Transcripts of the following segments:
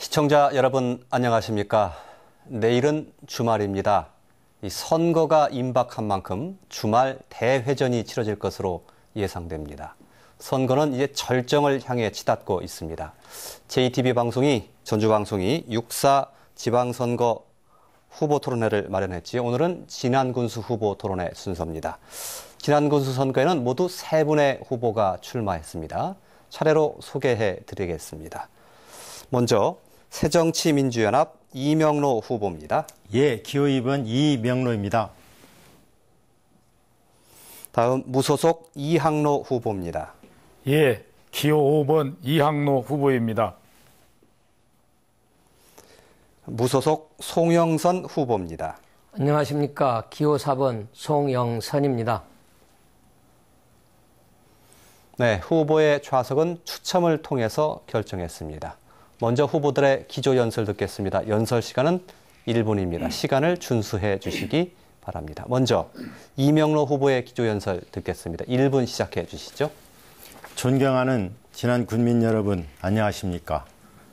시청자 여러분 안녕하십니까? 내일은 주말입니다. 이 선거가 임박한 만큼 주말 대회전이 치러질 것으로 예상됩니다. 선거는 이제 절정을 향해 치닫고 있습니다. JTB 방송이 전주방송이 6.4 지방선거 후보 토론회를 마련했지요. 오늘은 진안군수 후보 토론회 순서입니다. 진안군수 선거에는 모두 3분의 후보가 출마했습니다. 차례로 소개해 드리겠습니다. 먼저 새정치민주연합 이명로 후보입니다. 예, 기호 2번 이명로입니다. 다음 무소속 이항로 후보입니다. 예, 기호 5번 이항로 후보입니다. 무소속 송영선 후보입니다. 안녕하십니까. 기호 4번 송영선입니다. 네, 후보의 좌석은 추첨을 통해서 결정했습니다. 먼저 후보들의 기조 연설 듣겠습니다. 연설 시간은 1분입니다. 시간을 준수해 주시기 바랍니다. 먼저 이명로 후보의 기조 연설 듣겠습니다. 1분 시작해 주시죠. 존경하는 진안 군민 여러분 안녕하십니까.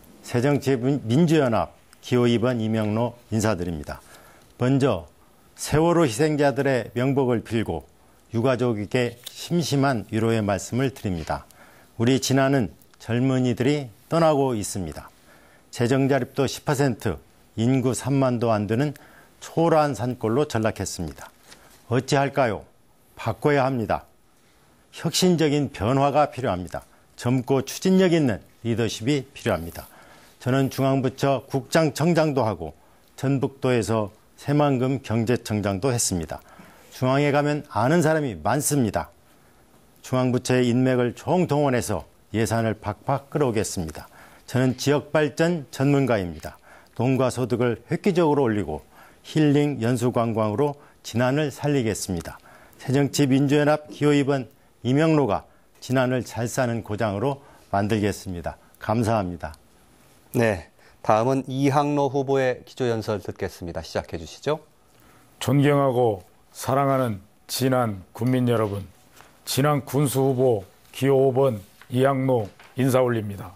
새정치민주연합 기호 2번 이명로 인사드립니다. 먼저 세월호 희생자들의 명복을 빌고 유가족에게 심심한 위로의 말씀을 드립니다. 우리 진안은 젊은이들이 떠나고 있습니다. 재정자립도 10%, 인구 3만도 안 되는 초라한 산골로 전락했습니다. 어찌할까요? 바꿔야 합니다. 혁신적인 변화가 필요합니다. 젊고 추진력 있는 리더십이 필요합니다. 저는 중앙부처 국장청장도 하고 전북도에서 새만금 경제청장도 했습니다. 중앙에 가면 아는 사람이 많습니다. 중앙부처의 인맥을 총동원해서 예산을 팍팍 끌어오겠습니다. 저는 지역발전 전문가입니다. 돈과 소득을 획기적으로 올리고 힐링 연수관광으로 진안을 살리겠습니다. 새정치민주연합 기호 2번 이명로가 진안을 잘 사는 고장으로 만들겠습니다. 감사합니다. 네, 다음은 이항로 후보의 기조 연설 듣겠습니다. 시작해 주시죠. 존경하고 사랑하는 진안 군민 여러분, 진안 군수 후보 기호 5번 이항로 인사 올립니다.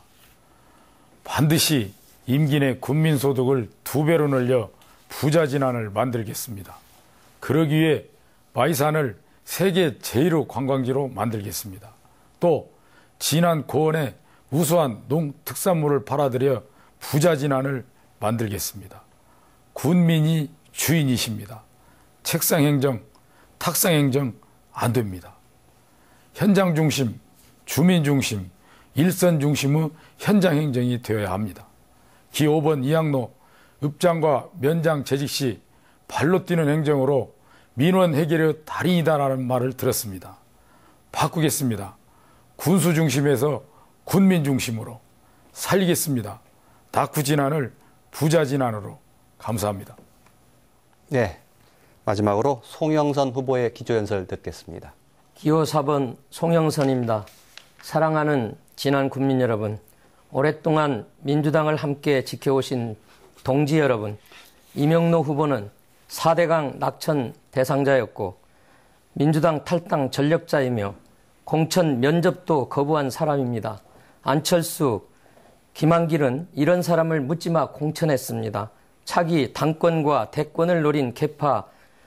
반드시 임기 내 군민 소득을 2배로 늘려 부자 진안을 만들겠습니다. 그러기 위해 마이산을 세계 제1호 관광지로 만들겠습니다. 또 진안 고원에 우수한 농특산물을 팔아들여 부자 진안을 만들겠습니다. 군민이 주인이십니다. 책상 행정, 탁상 행정 안 됩니다. 현장 중심, 주민 중심, 일선 중심의 현장 행정이 되어야 합니다. 기호 5번 이항로 읍장과 면장 재직 시 발로 뛰는 행정으로 민원 해결의 달인이다라는 말을 들었습니다. 바꾸겠습니다. 군수 중심에서 군민 중심으로 살리겠습니다. 다쿠 진안을 부자 진안으로. 감사합니다. 네, 마지막으로 송영선 후보의 기조 연설 듣겠습니다. 기호 4번 송영선입니다. 사랑하는 진안 군민 여러분, 오랫동안 민주당을 함께 지켜오신 동지 여러분, 이명로 후보는 4대강 낙천 대상자였고 민주당 탈당 전력자이며 공천 면접도 거부한 사람입니다. 안철수, 김한길은 이런 사람을 묻지마 공천했습니다. 차기 당권과 대권을 노린 개파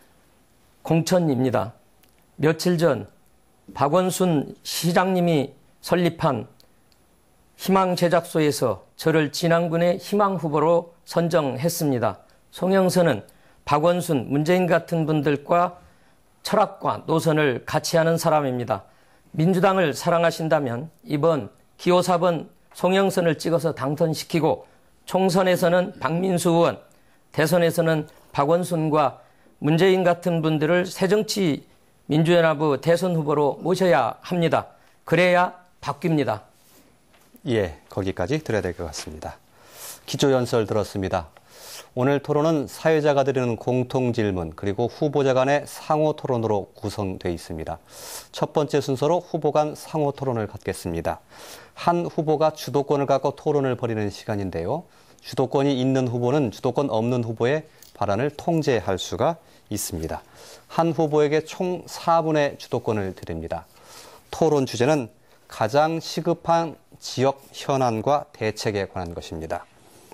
공천입니다. 며칠 전 박원순 시장님이 설립한 희망제작소에서 저를 진안군의 희망후보로 선정했습니다. 송영선은 박원순, 문재인 같은 분들과 철학과 노선을 같이 하는 사람입니다. 민주당을 사랑하신다면 이번 기호 4번 송영선을 찍어서 당선시키고 총선에서는 박민수 의원, 대선에서는 박원순과 문재인 같은 분들을 새정치민주연합의 대선 후보로 모셔야 합니다. 그래야 바뀝니다. 예, 거기까지 들어야 될 것 같습니다. 기조 연설 들었습니다. 오늘 토론은 사회자가 드리는 공통질문 그리고 후보자 간의 상호 토론으로 구성되어 있습니다. 첫 번째 순서로 후보 간 상호 토론을 갖겠습니다. 한 후보가 주도권을 갖고 토론을 벌이는 시간인데요. 주도권이 있는 후보는 주도권 없는 후보의 발언을 통제할 수가 있습니다. 한 후보에게 총 4분의 주도권을 드립니다. 토론 주제는 가장 시급한 지역 현안과 대책에 관한 것입니다.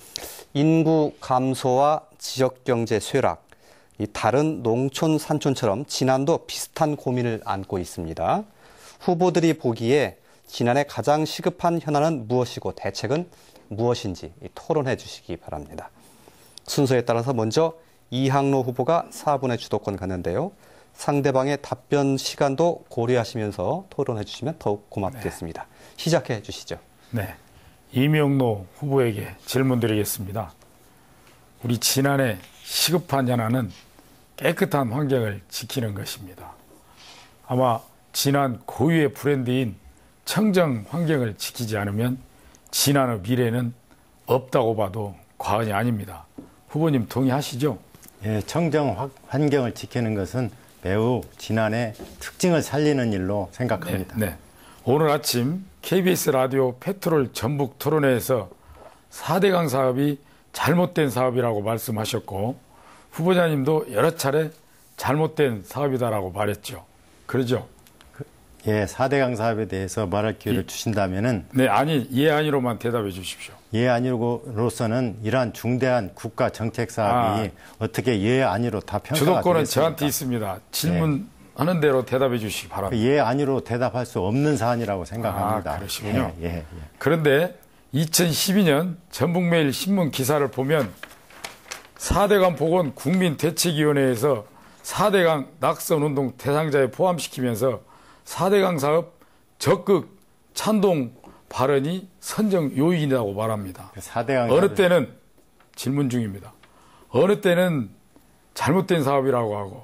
인구 감소와 지역경제 쇠락, 이 다른 농촌, 산촌처럼 진안도 비슷한 고민을 안고 있습니다. 후보들이 보기에 진안의 가장 시급한 현안은 무엇이고 대책은 무엇인지 토론해 주시기 바랍니다. 순서에 따라서 먼저 이항로 후보가 4분의 주도권 갖는데요. 상대방의 답변 시간도 고려하시면서 토론해 주시면 더욱 고맙겠습니다. 시작해 주시죠. 네, 이명로 후보에게 질문드리겠습니다. 우리 진안의 시급한 현안은 깨끗한 환경을 지키는 것입니다. 아마 진안 고유의 브랜드인 청정 환경을 지키지 않으면 진안의 미래는 없다고 봐도 과언이 아닙니다. 후보님 동의하시죠? 예, 청정 환경을 지키는 것은 매우 진안의 특징을 살리는 일로 생각합니다. 네. 오늘 아침 KBS 라디오 페트롤 전북 토론회에서 4대강 사업이 잘못된 사업이라고 말씀하셨고 후보자님도 여러 차례 잘못된 사업이다라고 말했죠. 그러죠? 예, 4대강 사업에 대해서 말할 기회를 주신다면은 네, 아니, 예, 아니로만 대답해 주십시오. 예, 아니로서는 이러한 중대한 국가 정책 사업이 어떻게 예, 아니로 다 평가가 주도권은 되겠습니까? 저한테 있습니다. 질문하는 대로 대답해 주시기 바랍니다. 예, 아니로 대답할 수 없는 사안이라고 생각합니다. 그러시군요. 예. 그런데 2012년 전북매일 신문 기사를 보면 4대강 보건 국민대책위원회에서 4대강 낙선운동 대상자에 포함시키면서 4대강 사업 적극 찬동 발언이 선정 요인이라고 말합니다. 4대강 어느 때는 질문 중입니다. 어느 때는 잘못된 사업이라고 하고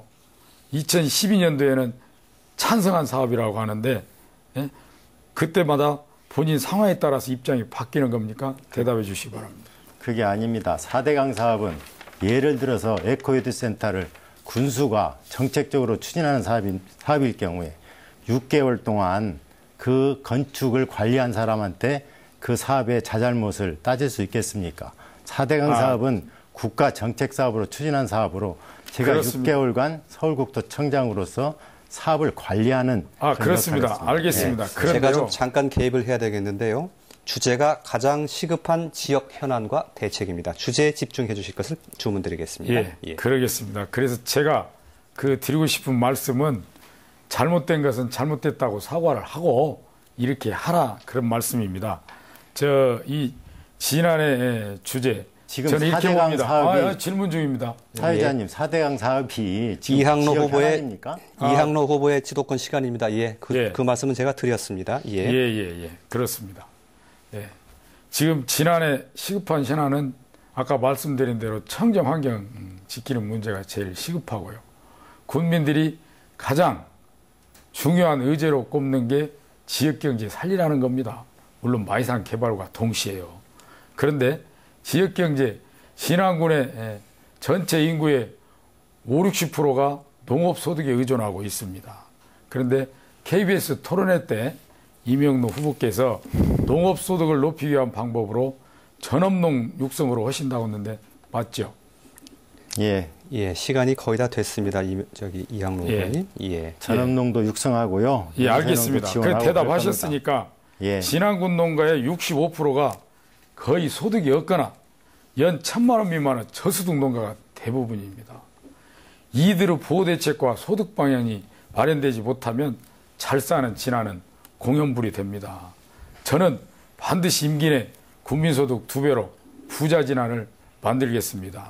2012년도에는 찬성한 사업이라고 하는데 예? 그때마다 본인 상황에 따라서 입장이 바뀌는 겁니까? 대답해 주시기 바랍니다. 그게 아닙니다. 4대강 사업은 예를 들어서 에코유드 센터를 군수가 정책적으로 추진하는 사업일 경우에 6개월 동안 그 건축을 관리한 사람한테 그 사업의 자잘못을 따질 수 있겠습니까? 4대강 사업은 국가 정책 사업으로 추진한 사업으로 제가 그렇습니다. 6개월간 서울국토청장으로서 사업을 관리하는 그렇습니다. 알겠습니다. 제가 그런데요. 좀 잠깐 개입을 해야 되겠는데요. 주제가 가장 시급한 지역 현안과 대책입니다. 주제에 집중해 주실 것을 주문드리겠습니다. 예, 그러겠습니다. 그래서 제가 드리고 싶은 말씀은 잘못된 것은 잘못됐다고 사과를 하고 이렇게 하라 그런 말씀입니다. 이 지난해 주제 지금 저는 이렇게 4대강 봅니다. 사업이 질문 중입니다. 사회자님 4대강 사업이 지금 이항로 지역 후보의 현안입니까? 이항로 후보의 지도권 시간입니다. 그 말씀은 제가 드렸습니다. 예. 그렇습니다. 예. 지금 지난해 시급한 현안은 아까 말씀드린 대로 청정 환경 지키는 문제가 제일 시급하고요. 국민들이 가장 중요한 의제로 꼽는 게 지역경제 살리라는 겁니다. 물론 마이산 개발과 동시에요. 그런데 지역경제 진안군의 전체 인구의 50~60%가 농업소득에 의존하고 있습니다. 그런데 KBS 토론회 때 이명로 후보께서 농업소득을 높이기 위한 방법으로 전업농 육성으로 하신다고 했는데 맞죠? 예. 시간이 거의 다 됐습니다. 이항로 후보님. 전업농도 육성하고요. 예, 알겠습니다. 그 대답하셨으니까 진안군 농가의 65%가 거의 소득이 없거나 연 1,000만 원 미만의 저소득 농가가 대부분입니다. 이들의 보호대책과 소득 방향이 마련되지 못하면 잘 사는 진안은 공연불이 됩니다. 저는 반드시 임기 내 국민소득 2배로 부자 진안을 만들겠습니다.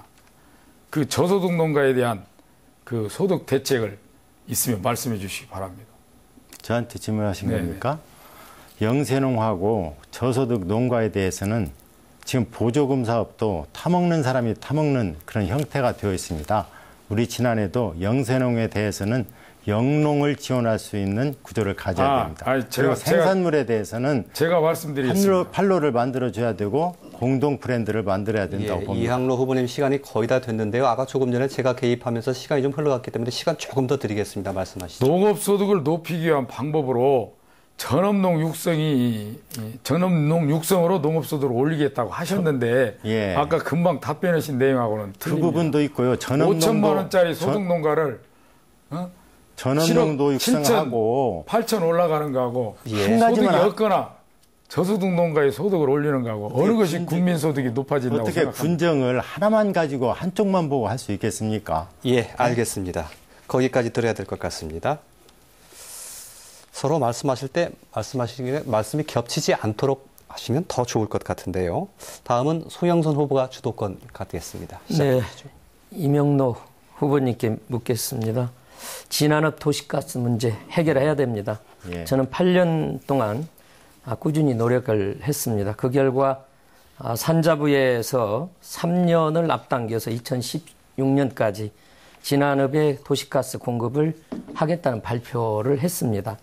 그 저소득 농가에 대한 그 소득 대책을 있으면 말씀해 주시기 바랍니다. 저한테 질문하신 겁니까? 영세농하고 저소득 농가에 대해서는 지금 보조금 사업도 타먹는 사람이 타먹는 그런 형태가 되어 있습니다. 우리 진안에도 영세농에 대해서는 영농을 지원할 수 있는 구조를 가져야 됩니다. 그리고 생산물에 대해서는 제가 말씀드리겠습니다. 판로를 만들어줘야 되고 공동 브랜드를 만들어야 된다고 봅니다. 이항로 후보님 시간이 거의 다 됐는데요. 아까 조금 전에 제가 개입하면서 시간이 좀 흘러갔기 때문에 시간 조금 더 드리겠습니다. 말씀하시죠. 농업소득을 높이기 위한 방법으로 전업농 육성으로 농업소득을 올리겠다고 하셨는데 아까 금방 답변하신 내용하고는 틀립니다. 그 부분도 있고요. 5천만 원짜리 소득농가를 전업농도 육성하고 8천 올라가는 거하고 한 가지만 소득이 없거나 저소득 농가의 소득을 올리는 거하고 어느 것이 국민 소득이 높아진다고 어떻게 생각합니까? 군정을 하나만 가지고 한쪽만 보고 할 수 있겠습니까? 예, 알겠습니다. 거기까지 들어야 될 것 같습니다. 서로 말씀하실 때 말씀하시기에 말씀이 겹치지 않도록 하시면 더 좋을 것 같은데요. 다음은 송영선 후보가 주도권 갖겠습니다. 네, 이명록 후보님께 묻겠습니다. 진안읍 도시가스 문제 해결해야 됩니다. 예. 저는 8년 동안 꾸준히 노력을 했습니다. 그 결과 산자부에서 3년을 앞당겨서 2016년까지 진안읍의 도시가스 공급을 하겠다는 발표를 했습니다.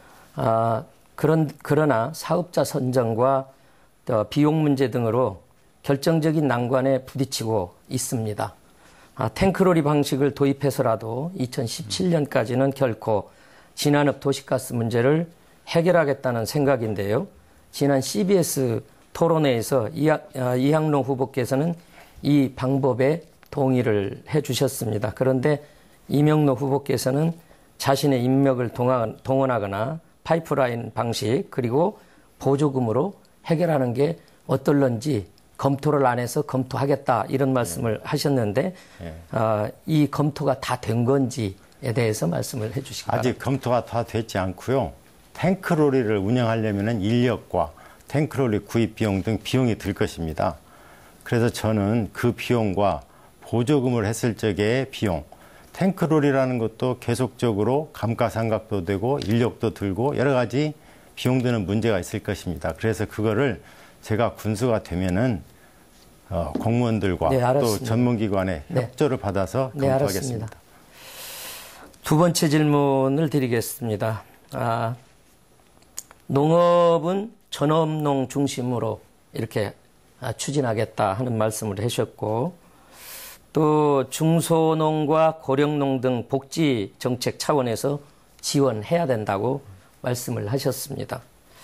그러나 사업자 선정과 비용 문제 등으로 결정적인 난관에 부딪히고 있습니다. 탱크로리 방식을 도입해서라도 2017년까지는 결코 진안읍 도시가스 문제를 해결하겠다는 생각인데요. 지난 CBS 토론회에서 이항록 후보께서는 이 방법에 동의를 해주셨습니다. 그런데 이명록 후보께서는 자신의 인맥을 동원하거나 파이프라인 방식 그리고 보조금으로 해결하는 게 어떨런지 검토를 안 해서 검토하겠다 이런 말씀을 하셨는데 이 검토가 다 된 건지에 대해서 말씀을 해 주시기 바랍니다. 아직 검토가 다 되지 않고요. 탱크로리를 운영하려면 인력과 탱크로리 구입 비용 등 비용이 들 것입니다. 그래서 저는 그 비용과 보조금을 했을 적의 비용, 탱크로리라는 것도 계속적으로 감가상각도 되고 인력도 들고 여러 가지 비용 드는 문제가 있을 것입니다. 그래서 그거를 제가 군수가 되면은 공무원들과 또 전문기관의 협조를 받아서 검토하겠습니다. 두 번째 질문을 드리겠습니다. 농업은 전업농 중심으로 이렇게 추진하겠다 하는 말씀을 하셨고 또 중소농과 고령농 등 복지 정책 차원에서 지원해야 된다고 말씀을 하셨습니다.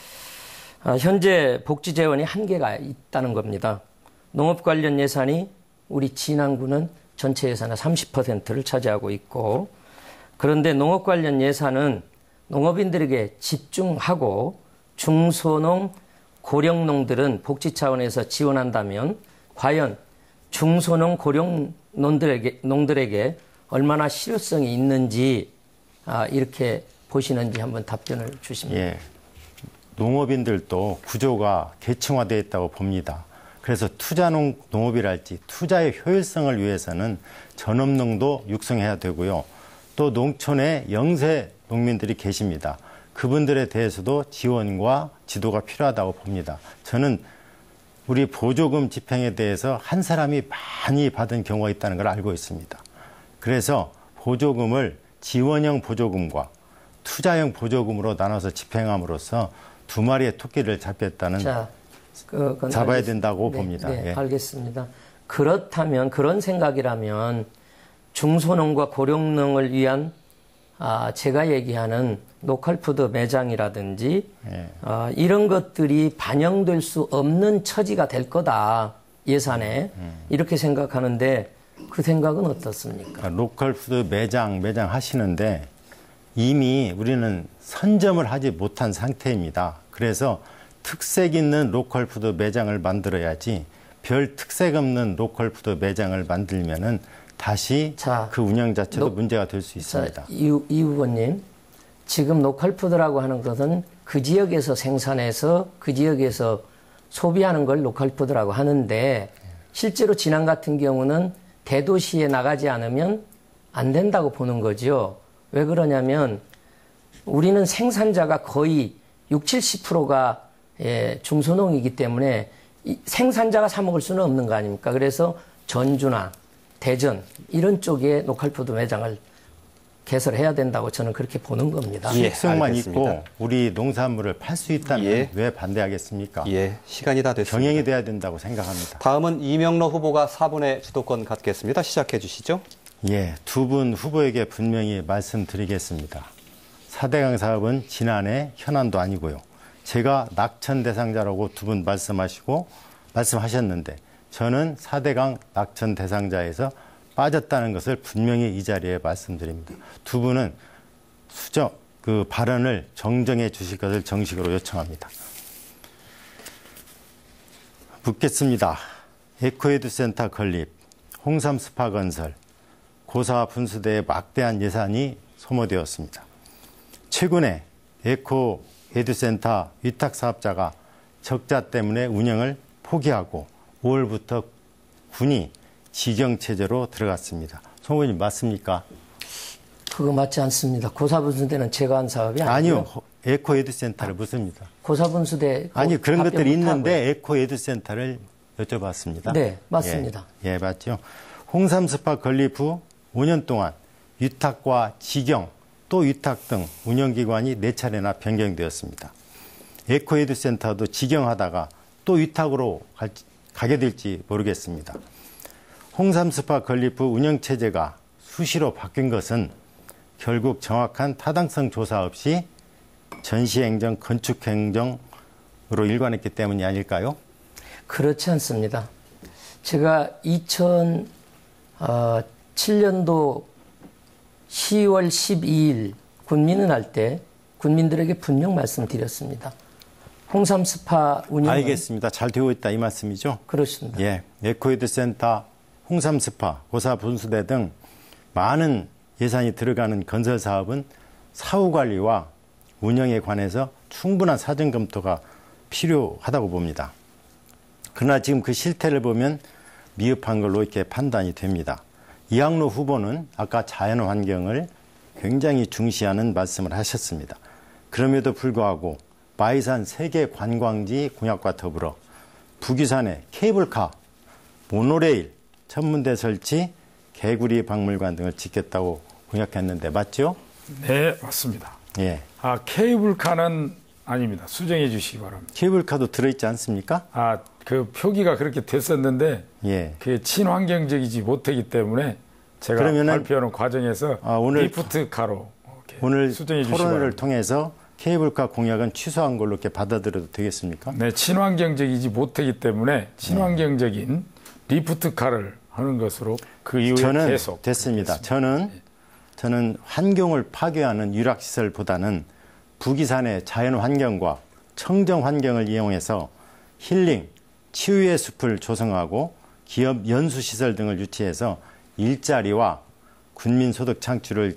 현재 복지 재원이 한계가 있다는 겁니다. 농업 관련 예산이 우리 진안군은 전체 예산의 30%를 차지하고 있고 그런데 농업 관련 예산은 농업인들에게 집중하고 중소농, 고령농들은 복지 차원에서 지원한다면 과연 중소농, 고령농들에게 얼마나 실효성이 있는지 이렇게 보시는지 한번 답변을 주십니다. 예. 농업인들도 구조가 계층화되어 있다고 봅니다. 그래서 투자농업이랄지 투자의 효율성을 위해서는 전업농도 육성해야 되고요. 또 농촌에 영세 농민들이 계십니다. 그분들에 대해서도 지원과 지도가 필요하다고 봅니다. 저는 우리 보조금 집행에 대해서 한 사람이 많이 받은 경우가 있다는 걸 알고 있습니다. 그래서 보조금을 지원형 보조금과 투자형 보조금으로 나눠서 집행함으로써 두 마리의 토끼를 잡겠다는 잡아야 된다고 봅니다. 네, 예. 알겠습니다. 그렇다면 그런 생각이라면 중소농과 고령농을 위한 제가 얘기하는 로컬푸드 매장이라든지 이런 것들이 반영될 수 없는 처지가 될 거다 예산에 이렇게 생각하는데 그 생각은 어떻습니까? 로컬푸드 매장 하시는데 이미 우리는 선점을 하지 못한 상태입니다. 그래서 특색 있는 로컬푸드 매장을 만들어야지 별 특색 없는 로컬푸드 매장을 만들면은 다시 그 운영 자체도 문제가 될 수 있습니다. 이 후보님, 지금 로컬푸드라고 하는 것은 그 지역에서 생산해서 그 지역에서 소비하는 걸 로컬푸드라고 하는데 실제로 진안 같은 경우는 대도시에 나가지 않으면 안 된다고 보는 거죠. 왜 그러냐면 우리는 생산자가 거의 60, 70%가 중소농이기 때문에 생산자가 사 먹을 수는 없는 거 아닙니까? 그래서 전주나 대전 이런 쪽에 로컬푸드 매장을 개설해야 된다고 저는 그렇게 보는 겁니다. 수익성만 있고 우리 농산물을 팔 수 있다면 왜 반대하겠습니까? 시간이 다 됐습니다. 병행이 돼야 된다고 생각합니다. 다음은 이명록 후보가 4분의 주도권 갖겠습니다. 시작해 주시죠. 예, 두 분 후보에게 분명히 말씀드리겠습니다. 4대강 사업은 지난해 현안도 아니고요. 제가 낙천 대상자라고 두 분 말씀하셨는데 저는 4대강 낙천 대상자에서 빠졌다는 것을 분명히 이 자리에 말씀드립니다. 두 분은 발언을 정정해 주실 것을 정식으로 요청합니다. 묻겠습니다. 에코에듀센터 건립, 홍삼 스파 건설, 고사 분수대에 막대한 예산이 소모되었습니다. 최근에 에코에듀센터 위탁 사업자가 적자 때문에 운영을 포기하고 5월부터 군이 직영체제로 들어갔습니다. 송 의원님 맞습니까? 그거 맞지 않습니다. 고사분수대는 제가 한 사업이 아니고요. 아니요. 에코에듀센터를 묻습니다. 고사분수대 아니 그런 것들이 있는데 에코에듀센터를 여쭤봤습니다. 네, 맞습니다. 예, 맞죠. 홍삼 스파 건립 후 5년 동안 위탁과 직영 또 위탁 등 운영기관이 4차례나 변경되었습니다. 에코에듀센터도 직영하다가 또 위탁으로 가게 될지 모르겠습니다. 홍삼 스파 건립 후 운영체제가 수시로 바뀐 것은 결국 정확한 타당성 조사 없이 전시행정, 건축행정으로 일관했기 때문이 아닐까요? 그렇지 않습니다. 제가 2007년도 10월 12일 군민은 할 때 군민들에게 분명 말씀드렸습니다. 홍삼 스파 운영 알겠습니다. 잘 되고 있다 이 말씀이죠? 그렇습니다. 예, 에코에듀센터, 홍삼 스파, 고사 분수대 등 많은 예산이 들어가는 건설 사업은 사후 관리와 운영에 관해서 충분한 사전 검토가 필요하다고 봅니다. 그러나 지금 그 실태를 보면 미흡한 걸로 이렇게 판단이 됩니다. 이학로 후보는 아까 자연환경을 굉장히 중시하는 말씀을 하셨습니다. 그럼에도 불구하고 마이산 세계 관광지 공약과 더불어 북위산에 케이블카, 모노레일, 천문대 설치, 개구리 박물관 등을 짓겠다고 공약했는데 맞죠? 네, 맞습니다. 예. 케이블카는 아닙니다. 수정해 주시기 바랍니다. 케이블카도 들어있지 않습니까? 그 표기가 그렇게 됐었는데 예. 그게 친환경적이지 못하기 때문에 제가 발표하는 과정에서 오늘 리프트카로 오늘 수정해 주시기 토론을 바랍니다. 통해서 케이블카 공약은 취소한 걸로 이렇게 받아들여도 되겠습니까? 네, 친환경적이지 못하기 때문에 친환경적인 리프트카를 하는 것으로 그 이후에 저는 계속 됐습니다. 그렇겠습니다. 저는 환경을 파괴하는 유락시설보다는 북위산의 자연환경과 청정환경을 이용해서 힐링, 치유의 숲을 조성하고 기업 연수시설 등을 유치해서 일자리와 군민소득 창출의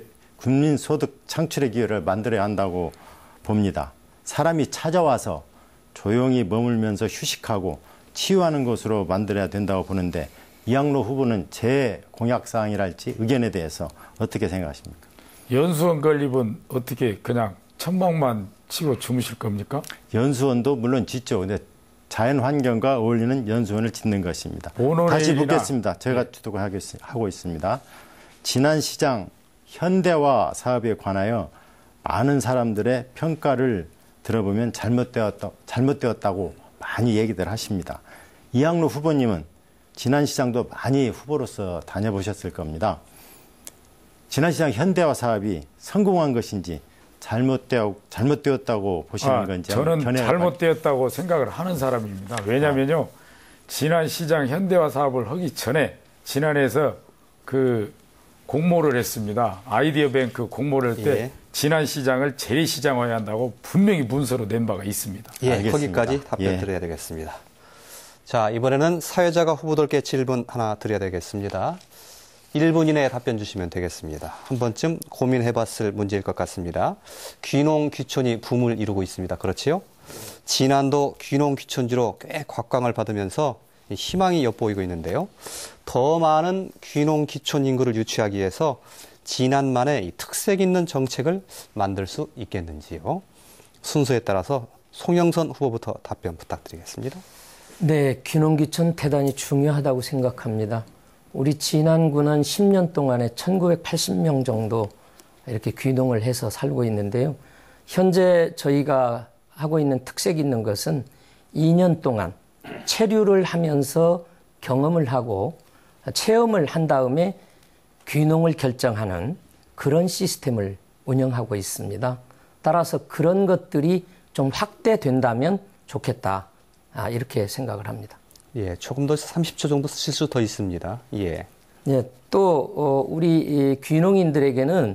기회를 만들어야 한다고 봅니다. 사람이 찾아와서 조용히 머물면서 휴식하고 치유하는 곳으로 만들어야 된다고 보는데 이학로 후보는 제 공약사항이랄지 의견에 대해서 어떻게 생각하십니까? 연수원 건립은 어떻게 그냥 천막만 치고 주무실 겁니까? 연수원도 물론 짓죠. 근데 자연환경과 어울리는 연수원을 짓는 것입니다. 모노레일이나, 다시 묻겠습니다. 제가 주도를 하고 있습니다. 지난 시장 현대화 사업에 관하여 많은 사람들의 평가를 들어보면 잘못되었다고 많이 얘기들 하십니다. 이학로 후보님은 지난 시장도 많이 후보로서 다녀보셨을 겁니다. 지난 시장 현대화 사업이 성공한 것인지 잘못되었다고 보시는 건지 저는 잘못되었다고 생각을 하는 사람입니다. 왜냐면요, 지난 시장 현대화 사업을 하기 전에 지난해에서 그 공모를 했습니다. 아이디어 뱅크 공모를 할 때 지난 시장을 재시장화해야 한다고 분명히 문서로 낸 바가 있습니다. 예, 알겠습니다. 거기까지 답변 드려야 되겠습니다. 자, 이번에는 사회자가 후보들께 질문 하나 드려야 되겠습니다. 1분 이내에 답변 주시면 되겠습니다. 한 번쯤 고민해봤을 문제일 것 같습니다. 귀농 귀촌이 붐을 이루고 있습니다. 그렇지요? 지난도 귀농 귀촌지로 꽤 곽광을 받으면서 희망이 엿보이고 있는데요. 더 많은 귀농 귀촌 인구를 유치하기 위해서 지난만의 이 특색 있는 정책을 만들 수 있겠는지요. 순서에 따라서 송영선 후보부터 답변 부탁드리겠습니다. 네, 귀농 귀촌 대단히 중요하다고 생각합니다. 우리 진안군은 10년 동안에 1980명 정도 이렇게 귀농을 해서 살고 있는데요. 현재 저희가 하고 있는 특색 있는 것은 2년 동안 체류를 하면서 경험을 하고 체험을 한 다음에 귀농을 결정하는 그런 시스템을 운영하고 있습니다. 따라서 그런 것들이 좀 확대된다면 좋겠다. 이렇게 생각을 합니다. 예, 조금 더 30초 정도 쓰실 수 더 있습니다. 예. 예, 또 우리 귀농인들에게는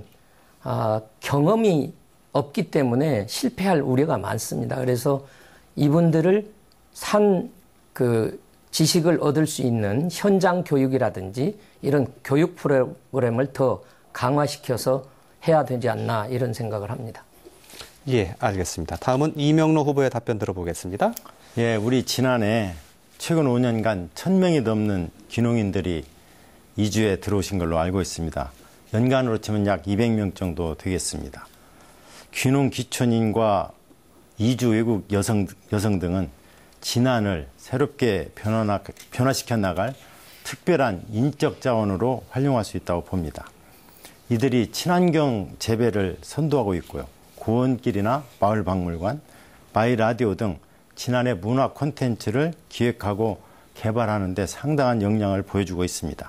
경험이 없기 때문에 실패할 우려가 많습니다. 그래서 이분들을 산 그 지식을 얻을 수 있는 현장 교육이라든지 이런 교육 프로그램을 더 강화시켜서 해야 되지 않나 이런 생각을 합니다. 예, 알겠습니다. 다음은 이명로 후보의 답변 들어보겠습니다. 예, 우리 지난해 최근 5년간 1,000명이 넘는 귀농인들이 이주에 들어오신 걸로 알고 있습니다. 연간으로 치면 약 200명 정도 되겠습니다. 귀농 귀촌인과 이주 외국 여성 등은 진안을 새롭게 변화시켜 나갈 특별한 인적 자원으로 활용할 수 있다고 봅니다. 이들이 친환경 재배를 선도하고 있고요. 고원길이나 마을박물관, 마이라디오 등 진안의 문화 콘텐츠를 기획하고 개발하는 데 상당한 역량을 보여주고 있습니다.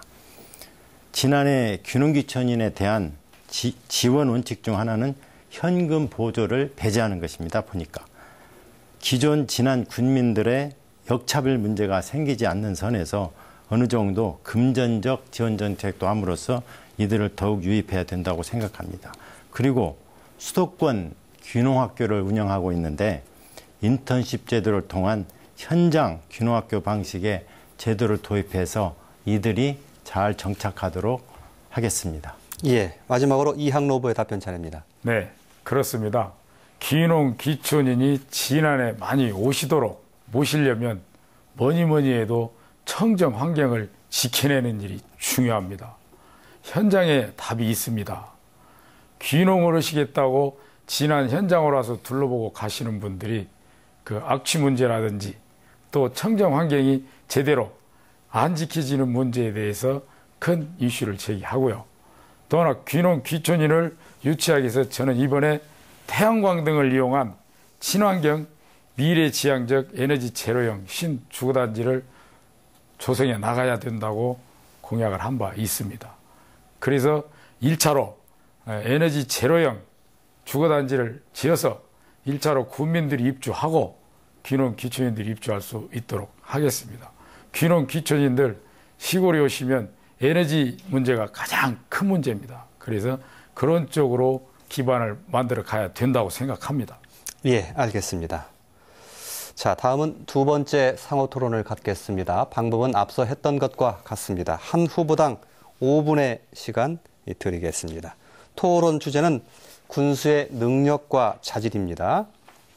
진안의 귀농귀촌인에 대한 지원 원칙 중 하나는 현금 보조를 배제하는 것입니다. 보니까 기존 진안 군민들의 역차별 문제가 생기지 않는 선에서 어느 정도 금전적 지원 정책도 함으로써 이들을 더욱 유입해야 된다고 생각합니다. 그리고 수도권 귀농학교를 운영하고 있는데 인턴십 제도를 통한 현장 귀농학교 방식의 제도를 도입해서 이들이 잘 정착하도록 하겠습니다. 예, 마지막으로 이항로 후보의 답변 차례입니다. 네, 그렇습니다. 귀농 귀촌인이 진안에 많이 오시도록 모시려면 뭐니 해도 청정 환경을 지켜내는 일이 중요합니다. 현장에 답이 있습니다. 귀농을 하시겠다고 진안 현장으로 와서 둘러보고 가시는 분들이 그 악취 문제라든지 또 청정 환경이 제대로 안 지켜지는 문제에 대해서 큰 이슈를 제기하고요. 또 하나 귀농 귀촌인을 유치하기 위해서 저는 이번에 태양광 등을 이용한 친환경 미래지향적 에너지 제로형 신주거단지를 조성해 나가야 된다고 공약을 한 바 있습니다. 그래서 1차로 에너지 제로형 주거단지를 지어서 1차로 군민들이 입주하고 귀농 귀촌인들이 입주할 수 있도록 하겠습니다. 귀농 귀촌인들 시골에 오시면 에너지 문제가 가장 큰 문제입니다. 그래서 그런 쪽으로 기반을 만들어 가야 된다고 생각합니다. 예, 알겠습니다. 자, 다음은 두 번째 상호 토론을 갖겠습니다. 방법은 앞서 했던 것과 같습니다. 한 후보당 5분의 시간 드리겠습니다. 토론 주제는 군수의 능력과 자질입니다.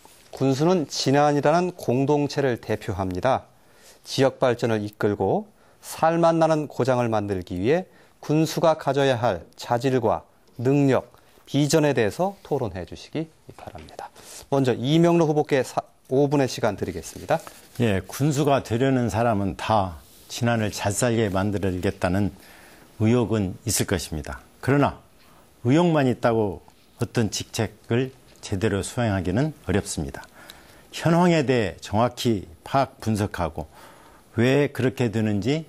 군수는 진안이라는 공동체를 대표합니다. 지역 발전을 이끌고 살맛나는 고장을 만들기 위해 군수가 가져야 할 자질과 능력, 비전에 대해서 토론해 주시기 바랍니다. 먼저 이명로 후보께 5분의 시간 드리겠습니다. 예, 군수가 되려는 사람은 다 진안을 잘 살게 만들어야겠다는 의욕은 있을 것입니다. 그러나 의욕만 있다고 어떤 직책을 제대로 수행하기는 어렵습니다. 현황에 대해 정확히 파악 분석하고 왜 그렇게 되는지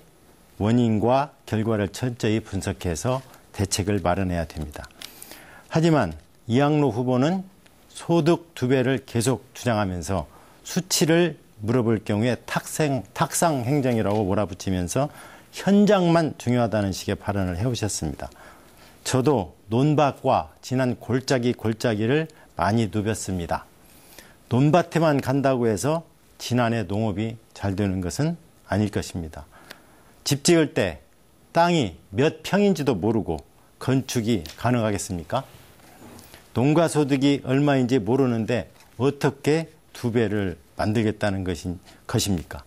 원인과 결과를 철저히 분석해서 대책을 마련해야 됩니다. 하지만 이항로 후보는 소득 2배를 계속 주장하면서 수치를 물어볼 경우에 탁상 행정이라고 몰아붙이면서 현장만 중요하다는 식의 발언을 해오셨습니다. 저도 논밭과 진안 골짜기를 많이 누볐습니다. 논밭에만 간다고 해서 진안의 농업이 잘 되는 것은 아닐 것입니다. 집 지을 때 땅이 몇 평인지도 모르고 건축이 가능하겠습니까? 농가 소득이 얼마인지 모르는데 어떻게 2배를 만들겠다는 것입니까?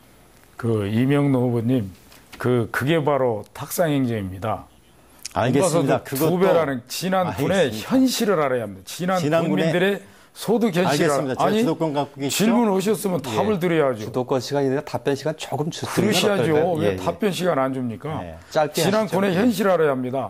이명로 후보님, 그게 바로 탁상행정입니다. 알겠습니다. 그것도 2배라는 진안군의 현실을 알아야 합니다. 진안 국민들의 소득 현실을 알겠습니다. 아니, 주도권 갖고 계시죠? 질문 오셨으면 답을 드려야죠. 주도권 시간이 아니라 답변 시간 조금 주시면 그러셔야죠. 왜 답변 시간 안 줍니까? 짧게 진안군의 현실을 알아야 합니다.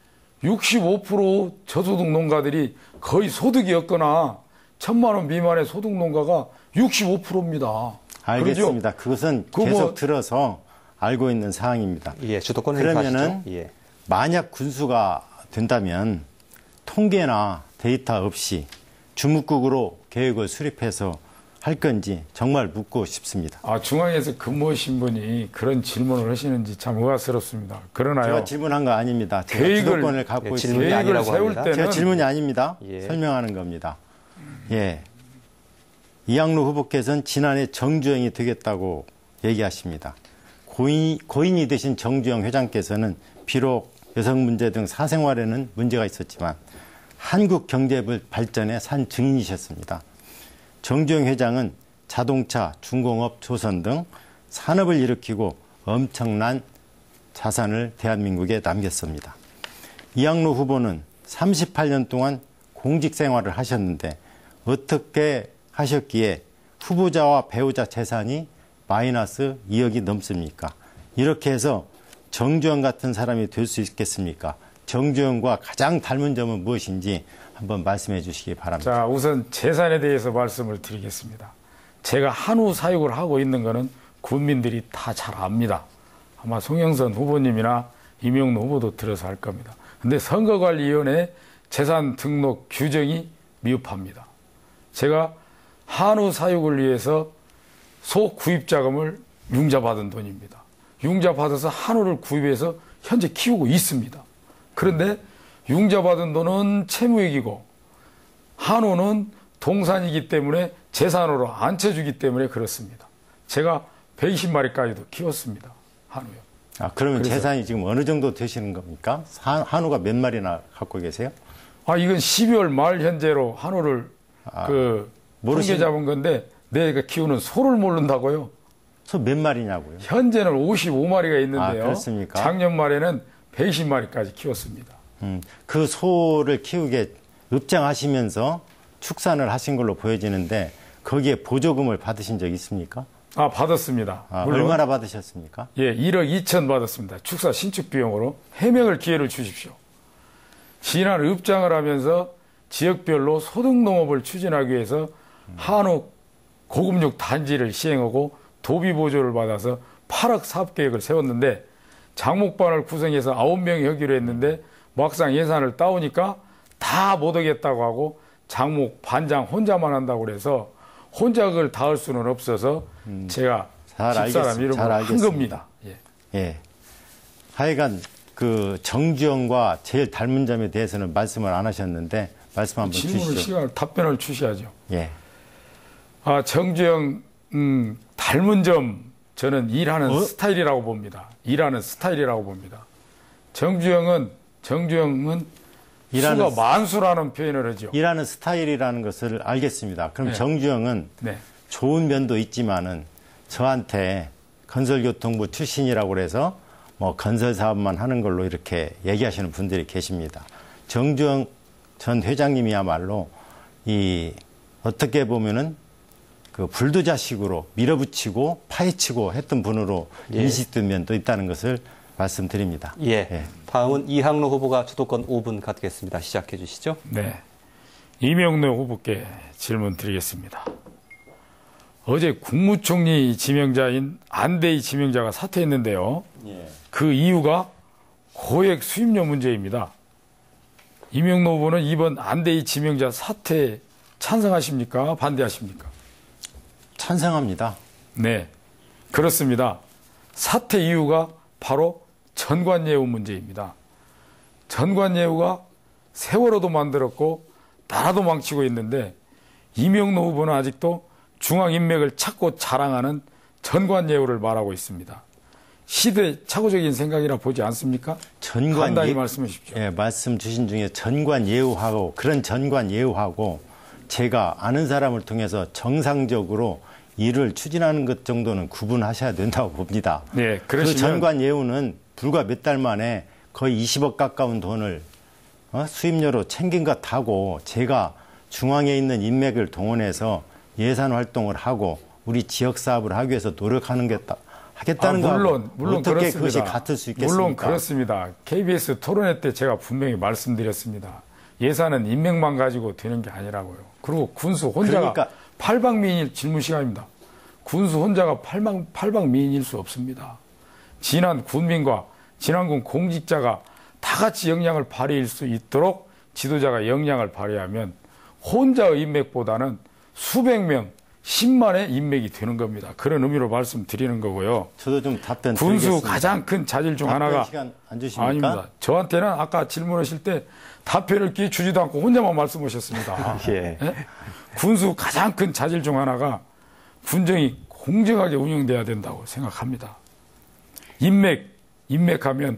65% 저소득 농가들이 거의 소득이 없거나 1,000만 원 미만의 소득 농가가 65%입니다. 알겠습니다. 그것은 계속 들어서 알고 있는 사항입니다. 예, 주도권 그러면은 예. 만약 군수가 된다면 통계나 데이터 없이 주무국으로 계획을 수립해서 할 건지 정말 묻고 싶습니다. 중앙에서 근무하신 분이 그런 질문을 하시는지 참 의아스럽습니다. 그러나요. 제가 질문한 거 아닙니다. 제가 주도권을 갖고 있습니다. 계획을 세울 때는 제가 질문이 아닙니다. 설명하는 겁니다. 예, 이항로 후보께서는 진안의 정주행이 되겠다고 얘기하십니다. 고인이 되신 정주영 회장께서는 비록 여성 문제 등 사생활에는 문제가 있었지만 한국 경제 발전의 산 증인이셨습니다. 정주영 회장은 자동차, 중공업, 조선 등 산업을 일으키고 엄청난 자산을 대한민국에 남겼습니다. 이학로 후보는 38년 동안 공직 생활을 하셨는데 어떻게 하셨기에 후보자와 배우자 재산이 마이너스 2억이 넘습니까? 이렇게 해서 정주영 같은 사람이 될 수 있겠습니까? 정주영과 가장 닮은 점은 무엇인지 한번 말씀해 주시기 바랍니다. 자, 우선 재산에 대해서 말씀을 드리겠습니다. 제가 한우 사육을 하고 있는 거는 국민들이 다 잘 압니다. 아마 송영선 후보님이나 이명로 후보도 들어서 할 겁니다. 근데 선거관리위원회 재산 등록 규정이 미흡합니다. 제가 한우 사육을 위해서 소 구입 자금을 융자받은 돈입니다. 융자받아서 한우를 구입해서 현재 키우고 있습니다. 그런데 융자받은 돈은 채무액이고 한우는 동산이기 때문에 재산으로 안 쳐주기 때문에 그렇습니다. 제가 120마리까지도 키웠습니다. 한우요. 아, 그러면 재산이 지금 어느 정도 되시는 겁니까? 한우가 몇 마리나 갖고 계세요? 아, 이건 12월 말 현재로 한우를 통계 잡은 건데 내가 키우는 소를 모른다고요? 소 몇 마리냐고요? 현재는 55마리가 있는데요. 아, 그렇습니까? 작년 말에는 120마리까지 키웠습니다. 그 소를 키우게 입장하시면서 축산을 하신 걸로 보여지는데 거기에 보조금을 받으신 적 있습니까? 아, 받았습니다. 아, 얼마나 받으셨습니까? 예, 1억 2천 받았습니다. 축사 신축 비용으로 해명을 기회를 주십시오. 지난 입장을 하면서 지역별로 소득농업을 추진하기 위해서 한우 고급육 단지를 시행하고 도비 보조를 받아서 8억 사업계획을 세웠는데 장목반을 구성해서 9명이 하기로 했는데 막상 예산을 따오니까 다 못하겠다고 하고 장목 반장 혼자만 한다고 그래서 혼자 그걸 다 할 수는 없어서 제가 집사람 이름으로 한 겁니다. 예. 예. 하여간 그 정주영과 제일 닮은 점에 대해서는 말씀을 안 하셨는데 말씀 한번 주시죠. 시간을 답변을 주셔야죠. 예. 아, 정주영 닮은 점 저는 일하는 스타일이라고 봅니다. 일하는 스타일이라고 봅니다. 정주영은 수가 만수라는 표현을 하죠. 일하는 스타일이라는 것을 알겠습니다. 그럼 네. 정주영은 네. 좋은 면도 있지만은 저한테 건설교통부 출신이라고 그래서 뭐 건설 사업만 하는 걸로 이렇게 얘기하시는 분들이 계십니다. 정주영 전 회장님이야말로 어떻게 보면은 그 불도자식으로 밀어붙이고 파헤치고 했던 분으로 인식된 면도 있다는 것을 말씀드립니다. 예. 예. 다음은 이학로 후보가 주도권 5분 갖겠습니다. 시작해 주시죠. 네. 이명로 후보께 질문 드리겠습니다. 어제 국무총리 지명자인 안대희 지명자가 사퇴했는데요. 예. 그 이유가 고액 수임료 문제입니다. 이명로 후보는 이번 안대희 지명자 사퇴 찬성하십니까? 반대하십니까? 찬성합니다. 네, 그렇습니다. 사퇴 이유가 바로 전관예우 문제입니다. 전관예우가 세월호도 만들었고 나라도 망치고 있는데 이명로 후보는 아직도 중앙인맥을 찾고 자랑하는 전관예우를 말하고 있습니다. 시대착오적인 생각이라 보지 않습니까? 간단히 말씀해 주십시오. 예, 말씀 주신 중에 전관예우하고 그런 전관예우하고 제가 아는 사람을 통해서 정상적으로 일을 추진하는 것 정도는 구분하셔야 된다고 봅니다. 네, 그 전관예우는 불과 몇 달 만에 거의 20억 가까운 돈을 수임료로 챙긴 것하고 제가 중앙에 있는 인맥을 동원해서 예산 활동을 하고 우리 지역 사업을 하기 위해서 노력하는 게 하겠다는 거 물론 어떻게 그렇습니다. 그것이 같을 수 있겠습니까? 물론 그렇습니다. KBS 토론회 때 제가 분명히 말씀드렸습니다. 예산은 인맥만 가지고 되는 게 아니라고요. 그리고 군수 혼자가 팔방미인일 질문 시간입니다. 군수 혼자가 팔방미인일 수 없습니다. 진한 군민과 진안군 공직자가 다 같이 역량을 발휘할 수 있도록 지도자가 역량을 발휘하면 혼자의 인맥보다는 수백 명, 10만의 인맥이 되는 겁니다. 그런 의미로 말씀드리는 거고요. 저도 좀 답변 군수 드리겠습니다. 가장 큰 자질 중 하나가 시간 안 주십니까? 아닙니다. 저한테는 아까 질문하실 때 답변을 기회 주지도 않고 혼자만 말씀하셨습니다. 예. 네? 군수 가장 큰 자질 중 하나가 군정이 공정하게 운영돼야 된다고 생각합니다. 인맥하면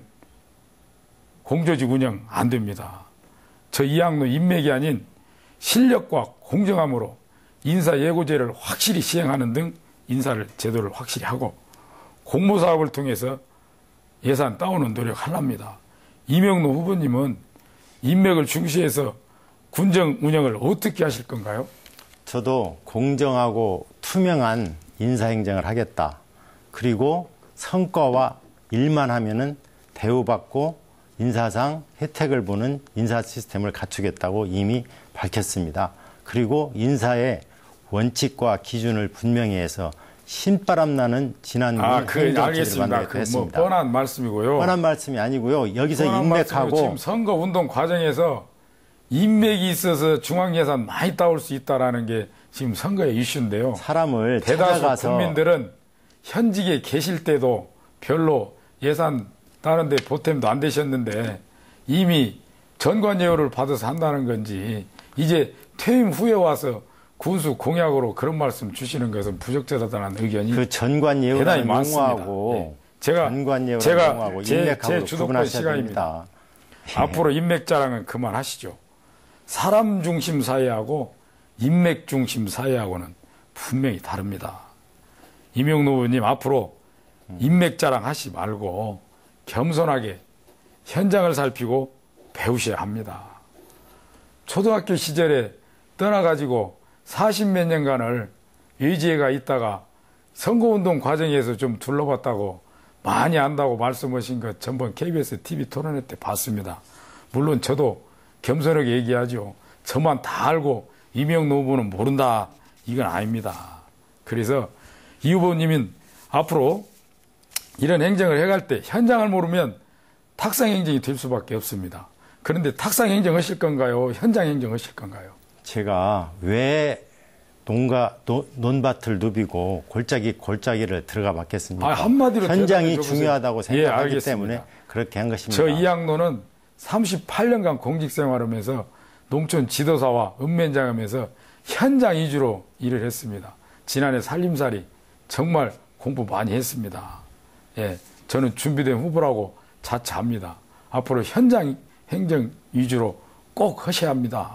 공조직 운영 안 됩니다. 저 이양로 인맥이 아닌 실력과 공정함으로 인사 예고제를 확실히 시행하는 등 인사를 제도를 확실히 하고 공모사업을 통해서 예산 따오는 노력하랍니다. 이명로 후보님은 인맥을 중시해서 군정 운영을 어떻게 하실 건가요? 저도 공정하고 투명한 인사행정을 하겠다. 그리고 성과와 일만 하면은 대우받고 인사상 혜택을 보는 인사 시스템을 갖추겠다고 이미 밝혔습니다. 그리고 인사의 원칙과 기준을 분명히 해서 신바람 나는 지난군 행정처를 만들겠다 했습니다. 뭐 뻔한 말씀이고요. 뻔한 말씀이 아니고요. 여기서 인맥하고 지금 선거 운동 과정에서 인맥이 있어서 중앙 예산 많이 따올 수 있다라는 게 지금 선거의 이슈인데요. 사람을 대다수 찾아가서 국민들은 현직에 계실 때도 별로 예산 따는데 보탬도 안 되셨는데 이미 전관예우를 받아서 한다는 건지 이제 퇴임 후에 와서 군수 공약으로 그런 말씀 주시는 것은 부적절하다는 의견이 그 전관예우를 대단히 많습니다. 용어하고 제가 용어하고 제 인맥하고 주도권 구분하셔야 시간입니다. 됩니다. 앞으로 인맥 자랑은 그만하시죠. 사람 중심 사회하고 인맥 중심 사회하고는 분명히 다릅니다. 이명로 의원님 앞으로 인맥 자랑 하시 말고 겸손하게 현장을 살피고 배우셔야 합니다. 초등학교 시절에 떠나가지고 40몇 년간을 의지가 있다가 선거운동 과정에서 좀 둘러봤다고 많이 안다고 말씀하신 것 전번 KBS TV 토론회 때 봤습니다. 물론 저도 겸손하게 얘기하죠. 저만 다 알고 이명로 후보는 모른다. 이건 아닙니다. 그래서 이 후보님은 앞으로 이런 행정을 해갈 때 현장을 모르면 탁상 행정이 될 수밖에 없습니다. 그런데 탁상 행정 하실 건가요? 현장 행정 하실 건가요? 제가 왜 논밭을 누비고 골짜기를 들어가 봤겠습니까? 한마디로 현장이 중요하다고 생각하기 때문에 그렇게 한 것입니다. 저 이양로는 38년간 공직생활하면서 농촌 지도사와 읍면장하면서 현장 위주로 일을 했습니다. 지난해 살림살이 정말 공부 많이 했습니다. 예, 저는 준비된 후보라고 자처합니다. 앞으로 현장 행정 위주로 꼭 하셔야 합니다.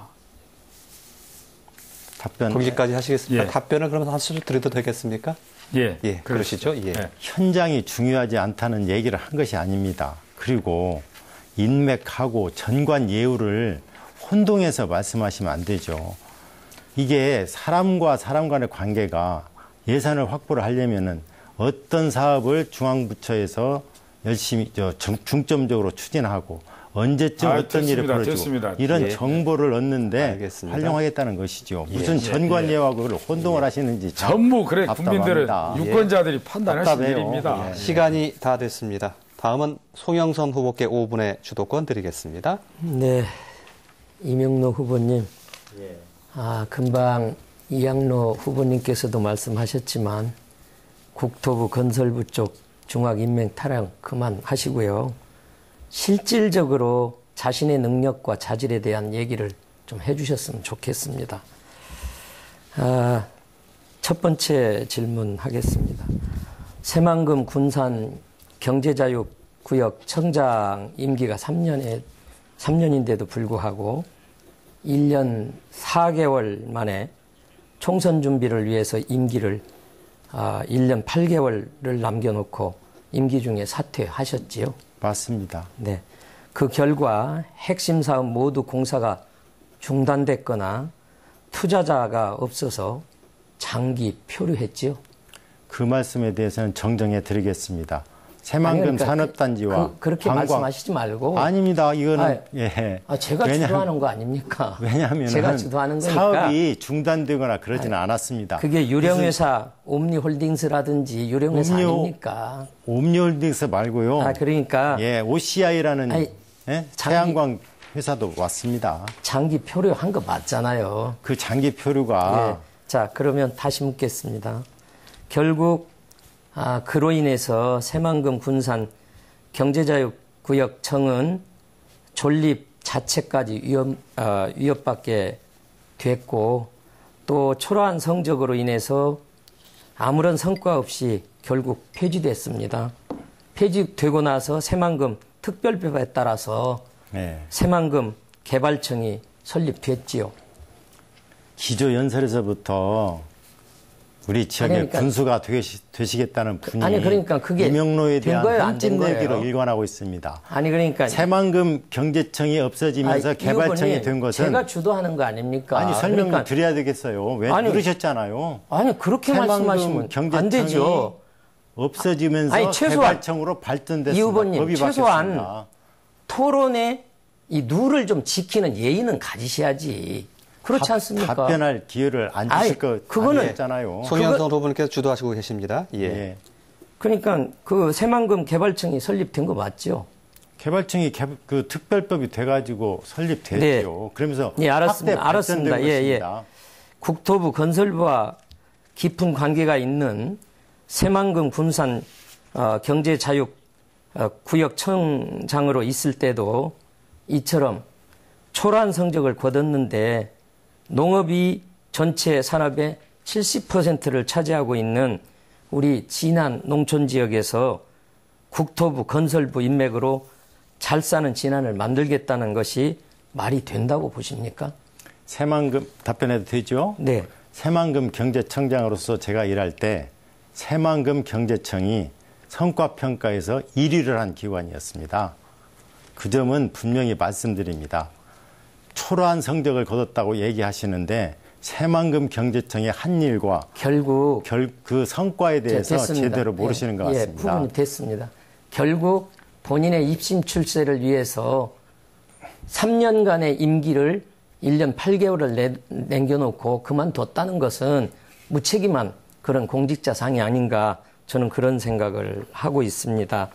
답변 거기까지 하시겠습니까? 예. 답변을 그러면 한 수술 드려도 되겠습니까? 예, 예, 그러시죠. 예. 예. 현장이 중요하지 않다는 얘기를 한 것이 아닙니다. 그리고 인맥하고 전관 예우를 혼동해서 말씀하시면 안 되죠. 이게 사람과 사람 간의 관계가 예산을 확보를 하려면은 어떤 사업을 중앙부처에서 열심히 중점적으로 추진하고 언제쯤 어떤 됐습니다. 일이 벌어지고 됐습니다. 이런 예. 정보를 얻는데 알겠습니다. 활용하겠다는 것이죠. 무슨 전관예우하고 그걸 혼동을 하시는지 전부 그래 답답합니다. 국민들은 유권자들이 판단하실 답답해요. 일입니다. 예. 시간이 다 됐습니다. 다음은 송영선 후보께 5분의 주도권 드리겠습니다. 네, 이명로 후보님. 금방 이양로 후보님께서도 말씀하셨지만 국토부 건설부 쪽 중앙인맥 타령 그만하시고요. 실질적으로 자신의 능력과 자질에 대한 얘기를 좀 해주셨으면 좋겠습니다. 첫 번째 질문 하겠습니다. 새만금 군산 경제자유구역 청장 임기가 3년인데도 불구하고 1년 4개월 만에 총선 준비를 위해서 임기를 1년 8개월을 남겨놓고 임기 중에 사퇴하셨지요? 맞습니다. 네. 그 결과 핵심 사업 모두 공사가 중단됐거나 투자자가 없어서 장기 표류했지요? 그 말씀에 대해서는 정정해 드리겠습니다. 새만금 그러니까 산업단지와 그렇게 관광 말씀하시지 말고 아닙니다. 이거는 제가 주도하는 거 아닙니까? 왜냐하면 제가 주도하는 거니까 사업이 중단되거나 그러지는 않았습니다. 그게 유령회사 옴니홀딩스라든지 유령회사 아닙니까? 옴니홀딩스 말고요. 그러니까 OCI라는 태양광 회사도 왔습니다. 장기 표류한 거 맞잖아요. 그 장기 표류가 자, 그러면 다시 묻겠습니다. 결국 그로 인해서 새만금 군산 경제자유구역청은 존립 자체까지 위협받게 됐고 또 초라한 성적으로 인해서 아무런 성과 없이 결국 폐지됐습니다. 폐지되고 나서 새만금 특별법에 따라서 네. 새만금 개발청이 설립됐지요. 기조연설에서부터 우리 지역의 그러니까, 군수가 되시겠다는 분이 아니 그러니까 그게 이명로에 된 대한 거예요, 안 된 흠집내기로 거예요? 일관하고 있습니다. 아니 그러니까 새만금 경제청이 없어지면서 개발청이 된 것은 제가 주도하는 거 아닙니까? 아니 설명 그러니까, 드려야 되겠어요. 왜 아니, 누르셨잖아요. 아니 그렇게 말씀하시면 안 되죠. 없어지면서 아니, 최소한 개발청으로 발전됐습니다. 이 후보님 법이 최소한 바뀌었습니다. 토론에 이 룰을 좀 지키는 예의는 가지셔야지. 그렇지 않습니까? 답변할 기회를 안 주실 그거는 아니었잖아요. 송현성 후보님께서 주도하시고 계십니다. 예. 예. 그러니까 그 새만금 개발청이 설립된 거 맞죠? 개발청이 그 특별법이 돼가지고 설립됐죠. 네. 그러면서 예, 알았습니다. 확대 발전된 알았습니다. 예, 예. 것입니다. 국토부 건설부와 깊은 관계가 있는 새만금 군산 경제자육 구역청장으로 있을 때도 이처럼 초라한 성적을 거뒀는데 농업이 전체 산업의 70%를 차지하고 있는 우리 진안 농촌지역에서 국토부 건설부 인맥으로 잘 사는 진안을 만들겠다는 것이 말이 된다고 보십니까? 새만금 답변해도 되죠? 네. 새만금 경제청장으로서 제가 일할 때 새만금 경제청이 성과평가에서 1위를 한 기관이었습니다. 그 점은 분명히 말씀드립니다. 초라한 성적을 거뒀다고 얘기하시는데 새만금 경제청의 한 일과 결국 그 성과에 대해서 제대로 모르시는 것 같습니다. 예, 부분이 됐습니다. 결국 본인의 입심 출세를 위해서 3년간의 임기를 1년 8개월을 남겨놓고 그만뒀다는 것은 무책임한 그런 공직자상이 아닌가 저는 그런 생각을 하고 있습니다.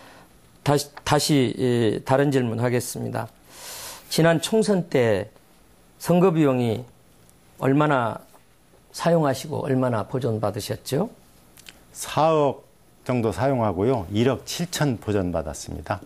다시 다른 질문 하겠습니다. 지난 총선 때 선거 비용이 얼마나 사용하시고 얼마나 보존받으셨죠? 4억 정도 사용하고요. 1억 7천 보전받았습니다.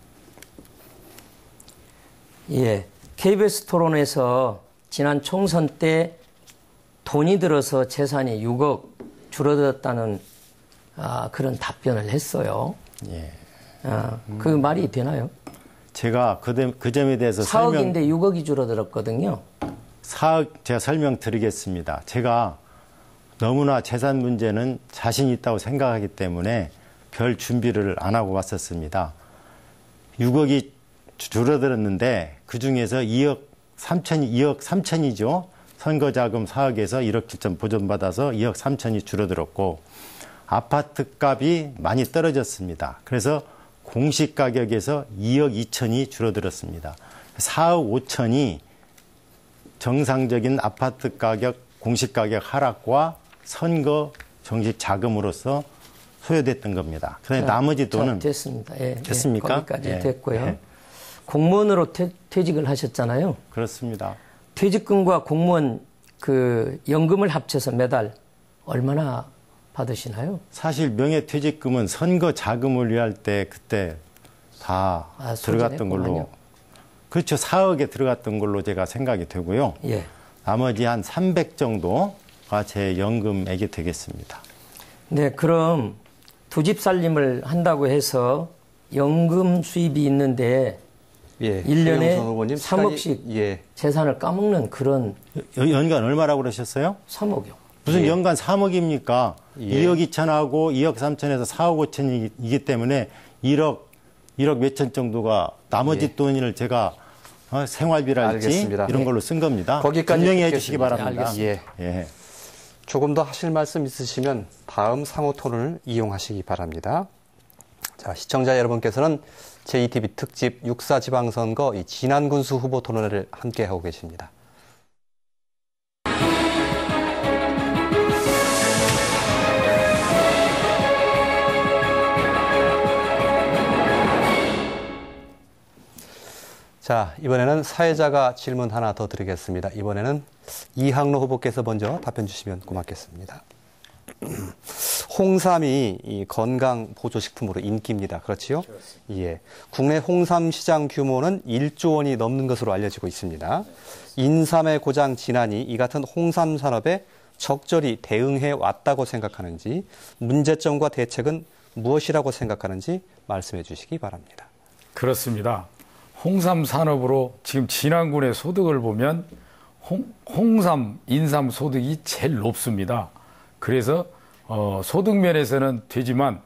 예. KBS 토론에서 지난 총선 때 돈이 들어서 재산이 6억 줄어들었다는 그런 답변을 했어요. 예. 그 말이 되나요? 제가 그 점에 대해서 4억인데 6억이 줄어들었거든요. 4억 제가 설명드리겠습니다. 제가 너무나 재산 문제는 자신 있다고 생각하기 때문에 별 준비를 안 하고 왔었습니다. 6억이 줄어들었는데 그중에서 2억 3천이죠. 선거자금 4억에서 1억 7천 보전받아서 2억 3천이 줄어들었고 아파트 값이 많이 떨어졌습니다. 그래서 공시가격에서 2억 2천이 줄어들었습니다. 4억 5천이 정상적인 아파트 가격, 공시가격 하락과 선거 정식 자금으로서 소요됐던 겁니다. 그런데 나머지 돈은 됐습니다. 예, 됐습니까? 예, 거기까지 예, 됐고요. 예. 공무원으로 퇴직을 하셨잖아요. 그렇습니다. 퇴직금과 공무원 그 연금을 합쳐서 매달 얼마나 받으시나요? 사실 명예퇴직금은 선거 자금을 위할 때 그때 다 들어갔던 걸로. 그렇죠. 4억에 들어갔던 걸로 제가 생각이 되고요. 예. 나머지 한 300 정도가 제 연금액이 되겠습니다. 네, 그럼 두 집 살림을 한다고 해서 연금 수입이 있는데 예, 1년에 후보님, 3억씩 예. 재산을 까먹는 그런 연간 얼마라고 그러셨어요? 3억이요. 무슨 예. 연간 3억입니까? 2억 2천하고 2억 3천에서 4억 5천이기 때문에 1억 몇천 정도가 나머지 돈을 제가 생활비랄지 알겠습니다. 이런 걸로 쓴 겁니다. 거기까지 분명히 듣겠습니다. 해주시기 바랍니다. 예. 예. 조금 더 하실 말씀 있으시면 다음 상호 토론을 이용하시기 바랍니다. 자, 시청자 여러분께서는 제2TV 특집 6.4 지방선거 이 진안군수 후보 토론회를 함께하고 계십니다. 자, 이번에는 사회자가 질문 하나 더 드리겠습니다. 이번에는 이항로 후보께서 먼저 답변 주시면 고맙겠습니다. 홍삼이 이 건강 보조식품으로 인기입니다. 그렇지요? 예. 국내 홍삼 시장 규모는 1조 원이 넘는 것으로 알려지고 있습니다. 인삼의 고장 진안이 이 같은 홍삼 산업에 적절히 대응해 왔다고 생각하는지, 문제점과 대책은 무엇이라고 생각하는지 말씀해 주시기 바랍니다. 그렇습니다. 홍삼 산업으로 지금 진안군의 소득을 보면 홍삼, 인삼 소득이 제일 높습니다. 그래서 소득 면에서는 되지만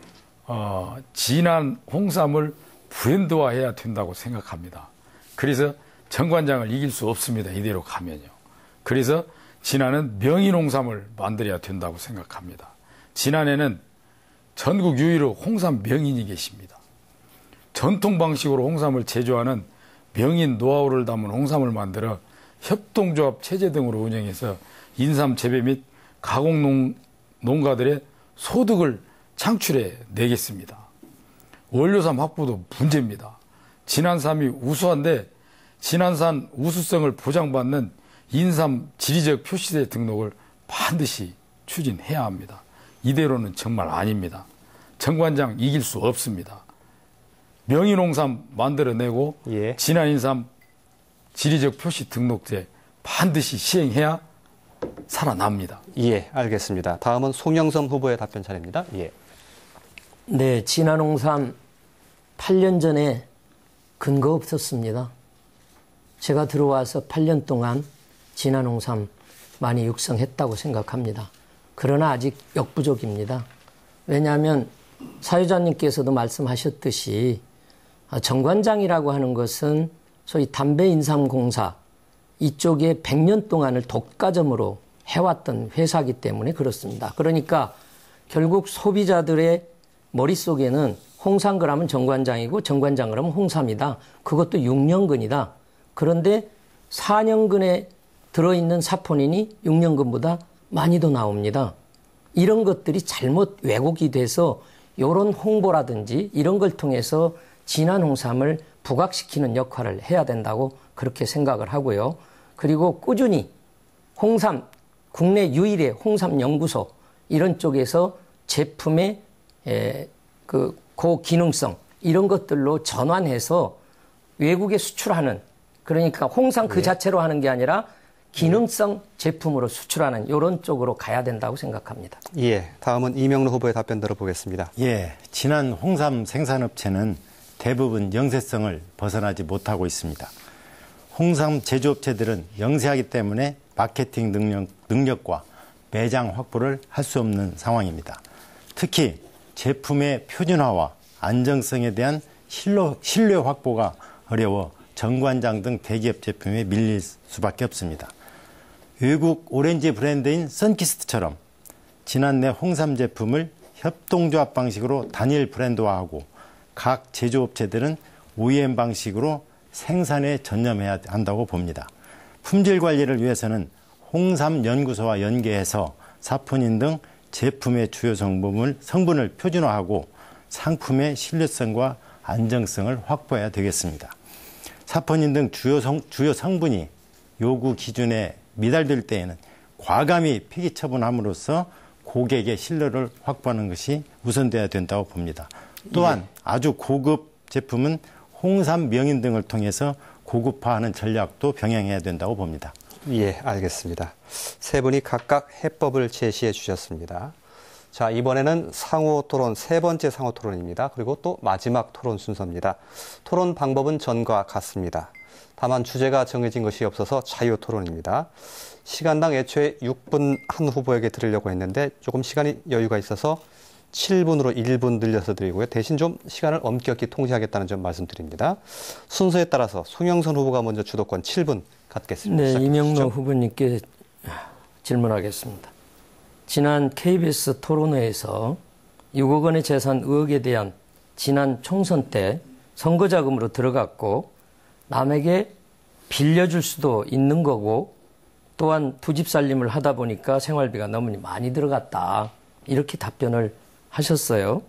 진안 홍삼을 브랜드화해야 된다고 생각합니다. 그래서 정관장을 이길 수 없습니다. 이대로 가면요. 그래서 진안은 명인홍삼을 만들어야 된다고 생각합니다. 진안에는 전국 유일로 홍삼 명인이 계십니다. 전통 방식으로 홍삼을 제조하는 명인 노하우를 담은 홍삼을 만들어 협동조합 체제 등으로 운영해서 인삼 재배 및 가공 농가들의 소득을 창출해 내겠습니다. 원료삼 확보도 문제입니다. 진안삼이 우수한데 진안산 우수성을 보장받는 인삼 지리적 표시대 등록을 반드시 추진해야 합니다. 이대로는 정말 아닙니다. 정관장 이길 수 없습니다. 명인홍삼 만들어내고 예. 진안인삼 지리적 표시 등록제 반드시 시행해야 살아납니다. 예, 알겠습니다. 다음은 송영선 후보의 답변 차례입니다. 예. 네, 진안홍삼 8년 전에 근거 없었습니다. 제가 들어와서 8년 동안 진안홍삼 많이 육성했다고 생각합니다. 그러나 아직 역부족입니다. 왜냐하면 사유자님께서도 말씀하셨듯이 정관장이라고 하는 것은 소위 담배인삼공사 이쪽에 100년 동안을 독과점으로 해왔던 회사이기 때문에 그렇습니다. 그러니까 결국 소비자들의 머릿속에는 홍삼 그러면 정관장이고 정관장 그러면 홍삼이다. 그것도 6년근이다. 그런데 4년근에 들어있는 사포닌이 6년근보다 많이 더 나옵니다. 이런 것들이 잘못 왜곡이 돼서 이런 홍보라든지 이런 걸 통해서 진안 홍삼을 부각시키는 역할을 해야 된다고 그렇게 생각을 하고요. 그리고 꾸준히 홍삼, 국내 유일의 홍삼 연구소 이런 쪽에서 제품의 고기능성 이런 것들로 전환해서 외국에 수출하는 그러니까 홍삼 그 자체로 하는 게 아니라 기능성 제품으로 수출하는 이런 쪽으로 가야 된다고 생각합니다. 예, 다음은 이명로 후보의 답변 들어보겠습니다. 예, 진안 홍삼 생산업체는 대부분 영세성을 벗어나지 못하고 있습니다. 홍삼 제조업체들은 영세하기 때문에 마케팅 능력과 매장 확보를 할 수 없는 상황입니다. 특히 제품의 표준화와 안정성에 대한 신뢰 확보가 어려워 정관장 등 대기업 제품에 밀릴 수밖에 없습니다. 외국 오렌지 브랜드인 선키스트처럼 진안 내 홍삼 제품을 협동조합 방식으로 단일 브랜드화하고 각 제조업체들은 OEM 방식으로 생산에 전념해야 한다고 봅니다. 품질 관리를 위해서는 홍삼 연구소와 연계해서 사포닌 등 제품의 주요 성분을 표준화하고 상품의 신뢰성과 안정성을 확보해야 되겠습니다. 사포닌 등 주요 성분이 요구 기준에 미달될 때에는 과감히 폐기 처분함으로써 고객의 신뢰를 확보하는 것이 우선돼야 된다고 봅니다. 또한 아주 고급 제품은 홍삼 명인 등을 통해서 고급화하는 전략도 병행해야 된다고 봅니다. 예, 알겠습니다. 세 분이 각각 해법을 제시해 주셨습니다. 자, 이번에는 상호 토론, 세 번째 상호 토론입니다. 그리고 또 마지막 토론 순서입니다. 토론 방법은 전과 같습니다. 다만 주제가 정해진 것이 없어서 자유 토론입니다. 시간당 애초에 6분 한 후보에게 드리려고 했는데 조금 시간이 여유가 있어서 7분으로 1분 늘려서 드리고요. 대신 좀 시간을 엄격히 통제하겠다는 점 말씀드립니다. 순서에 따라서 송영선 후보가 먼저 주도권 7분 갖겠습니다. 네, 이명로 후보님께 질문하겠습니다. 지난 KBS 토론회에서 6억 원의 재산 의혹에 대한 지난 총선 때 선거자금으로 들어갔고 남에게 빌려줄 수도 있는 거고 또한 두 집 살림을 하다 보니까 생활비가 너무 많이 들어갔다. 이렇게 답변을 하셨어요.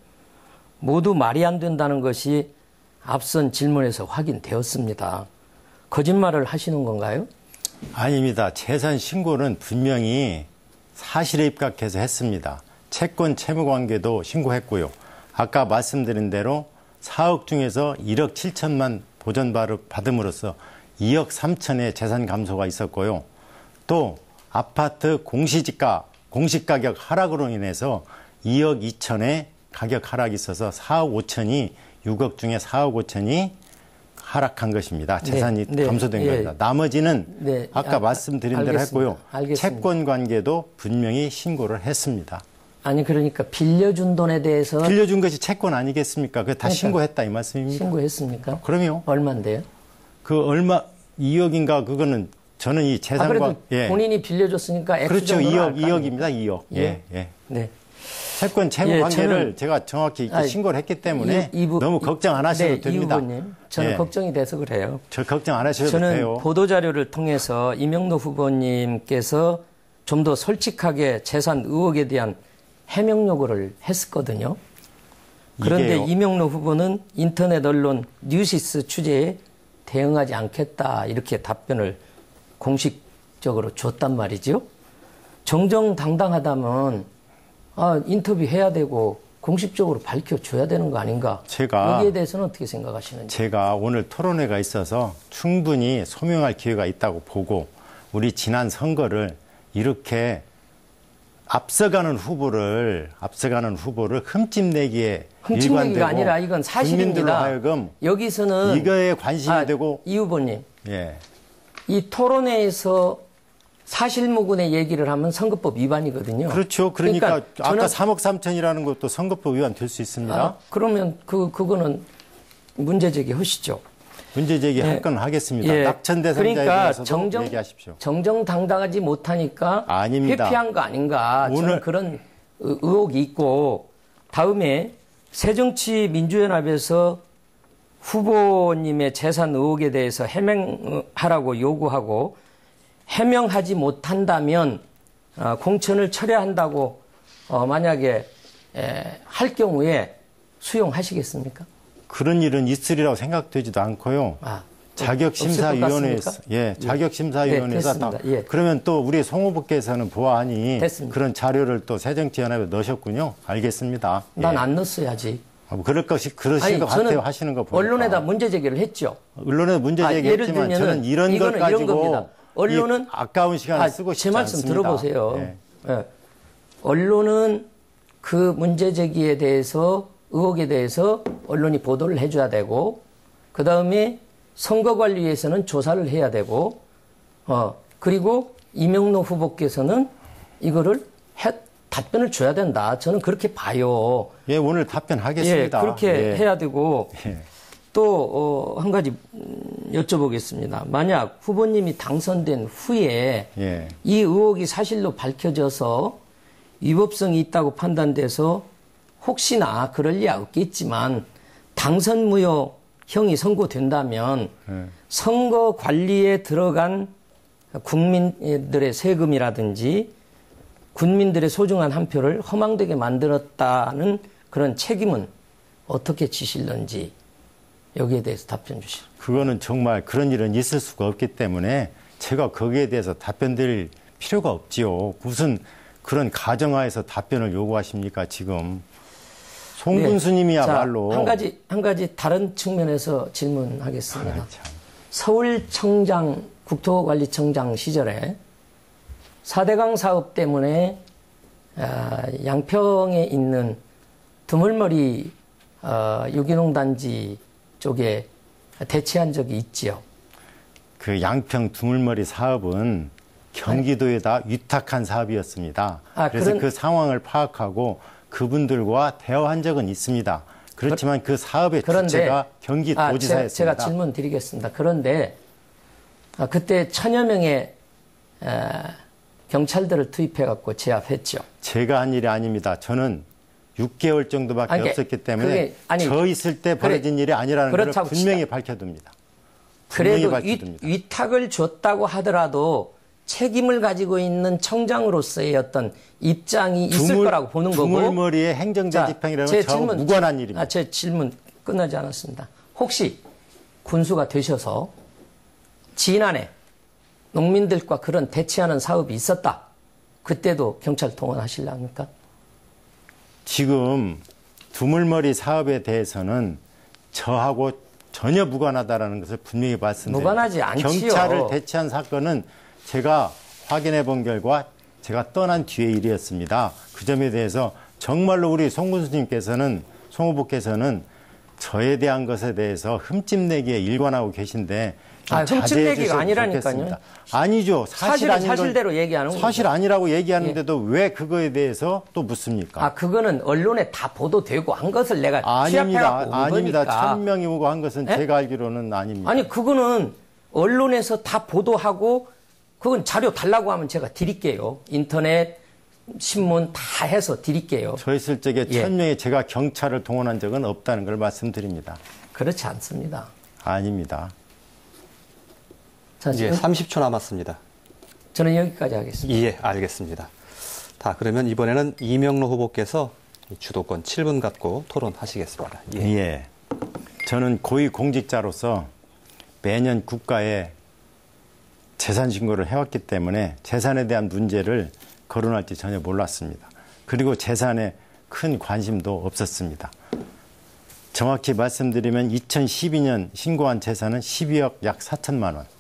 모두 말이 안 된다는 것이 앞선 질문에서 확인되었습니다. 거짓말을 하시는 건가요? 아닙니다. 재산 신고는 분명히 사실에 입각해서 했습니다. 채권 채무 관계도 신고했고요. 아까 말씀드린 대로 4억 중에서 1억 7천만 보전 받음으로써 2억 3천의 재산 감소가 있었고요. 또 아파트 공시가격 하락으로 인해서 2억 2천의 가격 하락이 있어서 4억 5천이 6억 중에 4억 5천이 하락한 것입니다. 재산이 감소된 겁니다. 나머지는 아까 말씀드린 대로 했고요. 채권 관계도 분명히 신고를 했습니다. 아니 그러니까 빌려준 돈에 대해서 빌려준 것이 채권 아니겠습니까? 그거 다 신고했다 이 말씀입니까? 신고했습니까? 그럼요. 얼마인데요? 그 얼마 2억인가 그거는 저는 이 재산과 그래도 본인이 빌려줬으니까 그렇죠. 2억입니다. 2억. 예. 네. 채권 채무 관계를 제가 정확히 신고를 했기 때문에 너무 걱정 안 하셔도 됩니다. 이 후보님, 저는 걱정이 돼서 그래요. 저 걱정 안 하셔도 저는 돼요. 보도자료를 통해서 이명록 후보님께서 좀 더 솔직하게 재산 의혹에 대한 해명 요구를 했었거든요. 그런데 이게요. 이명록 후보는 인터넷 언론 뉴시스 취재에 대응하지 않겠다 이렇게 답변을 공식적으로 줬단 말이죠. 정정당당하다면 인터뷰해야 되고 공식적으로 밝혀줘야 되는 거 아닌가. 여기에 대해서는 어떻게 생각하시는지. 제가 오늘 토론회가 있어서 충분히 소명할 기회가 있다고 보고 우리 지난 선거를 이렇게 앞서가는 후보를 흠집내기에 흠집내기가 아니라 이건 사실입니다. 하여금 여기서는 이거에 관심이 되고 이 후보님, 예. 이 토론회에서 사실무근의 얘기를 하면 선거법 위반이거든요. 그렇죠. 그러니까 아까 3억 3천이라는 것도 선거법 위반 될 수 있습니다. 그러면 그거는 문제 제기하시죠. 문제 제기할 건 하겠습니다. 낙천 대상자에 대해서도 얘기하십시오. 정정당당하지 못하니까 아닙니다. 회피한 거 아닌가. 저는 그런 의혹이 있고 다음에 새정치민주연합에서 후보님의 재산 의혹에 대해서 해명하라고 요구하고 해명하지 못한다면 공천을 철회한다고 만약에 할 경우에 수용하시겠습니까? 그런 일은 있으리라고 생각되지도 않고요. 자격심사위원회에서 자격심사위원회에서 그러면 또 우리 송 후보께서는 보아하니 됐습니다. 그런 자료를 또 새정치연합에 넣으셨군요. 알겠습니다. 난 안 넣었어야지. 그러실 것 같아요. 하시는 거 보니까. 언론에다 문제 제기를 했죠. 언론에 문제 제기했지만 저는 이런 걸 가지고 언론은 아까운 시간을 쓰고 싶지 않습니다. 제 말씀 들어보세요. 언론은 그 문제 제기에 대해서 의혹에 대해서 언론이 보도를 해줘야 되고 그다음에 선거관리위에서는 조사를 해야 되고 그리고 이명록 후보께서는 이거를 답변을 줘야 된다. 저는 그렇게 봐요. 예, 오늘 답변하겠습니다. 그렇게 해야 되고 또 한 가지 여쭤보겠습니다. 만약 후보님이 당선된 후에 이 의혹이 사실로 밝혀져서 위법성이 있다고 판단돼서 혹시나 그럴 리야 없겠지만 당선 무효형이 선고된다면 선거 관리에 들어간 국민들의 세금이라든지 국민들의 소중한 한 표를 허망되게 만들었다는 그런 책임은 어떻게 지실런지 여기에 대해서 답변 주시죠. 그거는 정말 그런 일은 있을 수가 없기 때문에 제가 거기에 대해서 답변드릴 필요가 없지요. 무슨 그런 가정하에서 답변을 요구하십니까 지금. 송군수님이야말로. 한 가지 다른 측면에서 질문하겠습니다. 서울청장, 국토관리청장 시절에 4대강 사업 때문에 양평에 있는 드물머리 유기농 단지 쪽에 대치한 적이 있지요. 그 양평 드물머리 사업은 경기도에다 위탁한 사업이었습니다. 그래서 그 상황을 파악하고 그분들과 대화한 적은 있습니다. 그렇지만 그 사업의 주체가 경기도지사였습니다. 제가 질문 드리겠습니다. 그런데 그때 1000여 명의 경찰들을 투입해갖고 제압했죠. 제가 한 일이 아닙니다. 저는 6개월 정도밖에 없었기 때문에 저 있을 때 벌어진 일이 아니라는 걸 분명히 밝혀둡니다. 그래도 위탁을 줬다고 하더라도 책임을 가지고 있는 청장으로서의 어떤 입장이 있을 거라고 보는 거고. 드물머리의 행정자집행이라는 저하고 무관한 일입니다. 제 질문 끝나지 않았습니다. 혹시 군수가 되셔서 지난해 농민들과 그런 대치하는 사업이 있었다. 그때도 경찰 동원하시려합니까? 지금 드물머리 사업에 대해서는 저하고 전혀 무관하다라는 것을 분명히 말씀드립니다. 무관하지 않지요. 경찰을 대치한 사건은 제가 확인해 본 결과 제가 떠난 뒤의 일이었습니다. 그 점에 대해서 정말로 우리 송 군수님께서는, 송 후보께서는 저에 대한 것에 대해서 흠집내기에 일관하고 계신데 흠집내기가 아니라니까요. 아니죠. 사실대로 얘기하는 거죠. 사실 아니라고 얘기하는데도 왜 그거에 대해서 또 묻습니까? 그거는 언론에 다 보도되고 한 것을 내가 취합해갖고 온 아닙니다. 거니까. 1000명이 오고 한 것은 제가 알기로는 아닙니다. 아니 그거는 언론에서 다 보도하고 그건 자료 달라고 하면 제가 드릴게요. 인터넷, 신문 다 해서 드릴게요. 저 있을 적에 1000명이 제가 경찰을 동원한 적은 없다는 걸 말씀드립니다. 그렇지 않습니다. 아닙니다. 자, 예, 30초 남았습니다. 저는 여기까지 하겠습니다. 예, 알겠습니다. 자, 그러면 이번에는 이명로 후보께서 주도권 7분 갖고 토론하시겠습니다. 예. 저는 고위 공직자로서 매년 국가에 재산 신고를 해왔기 때문에 재산에 대한 문제를 거론할지 전혀 몰랐습니다. 그리고 재산에 큰 관심도 없었습니다. 정확히 말씀드리면 2012년 신고한 재산은 12억 약 4천만 원.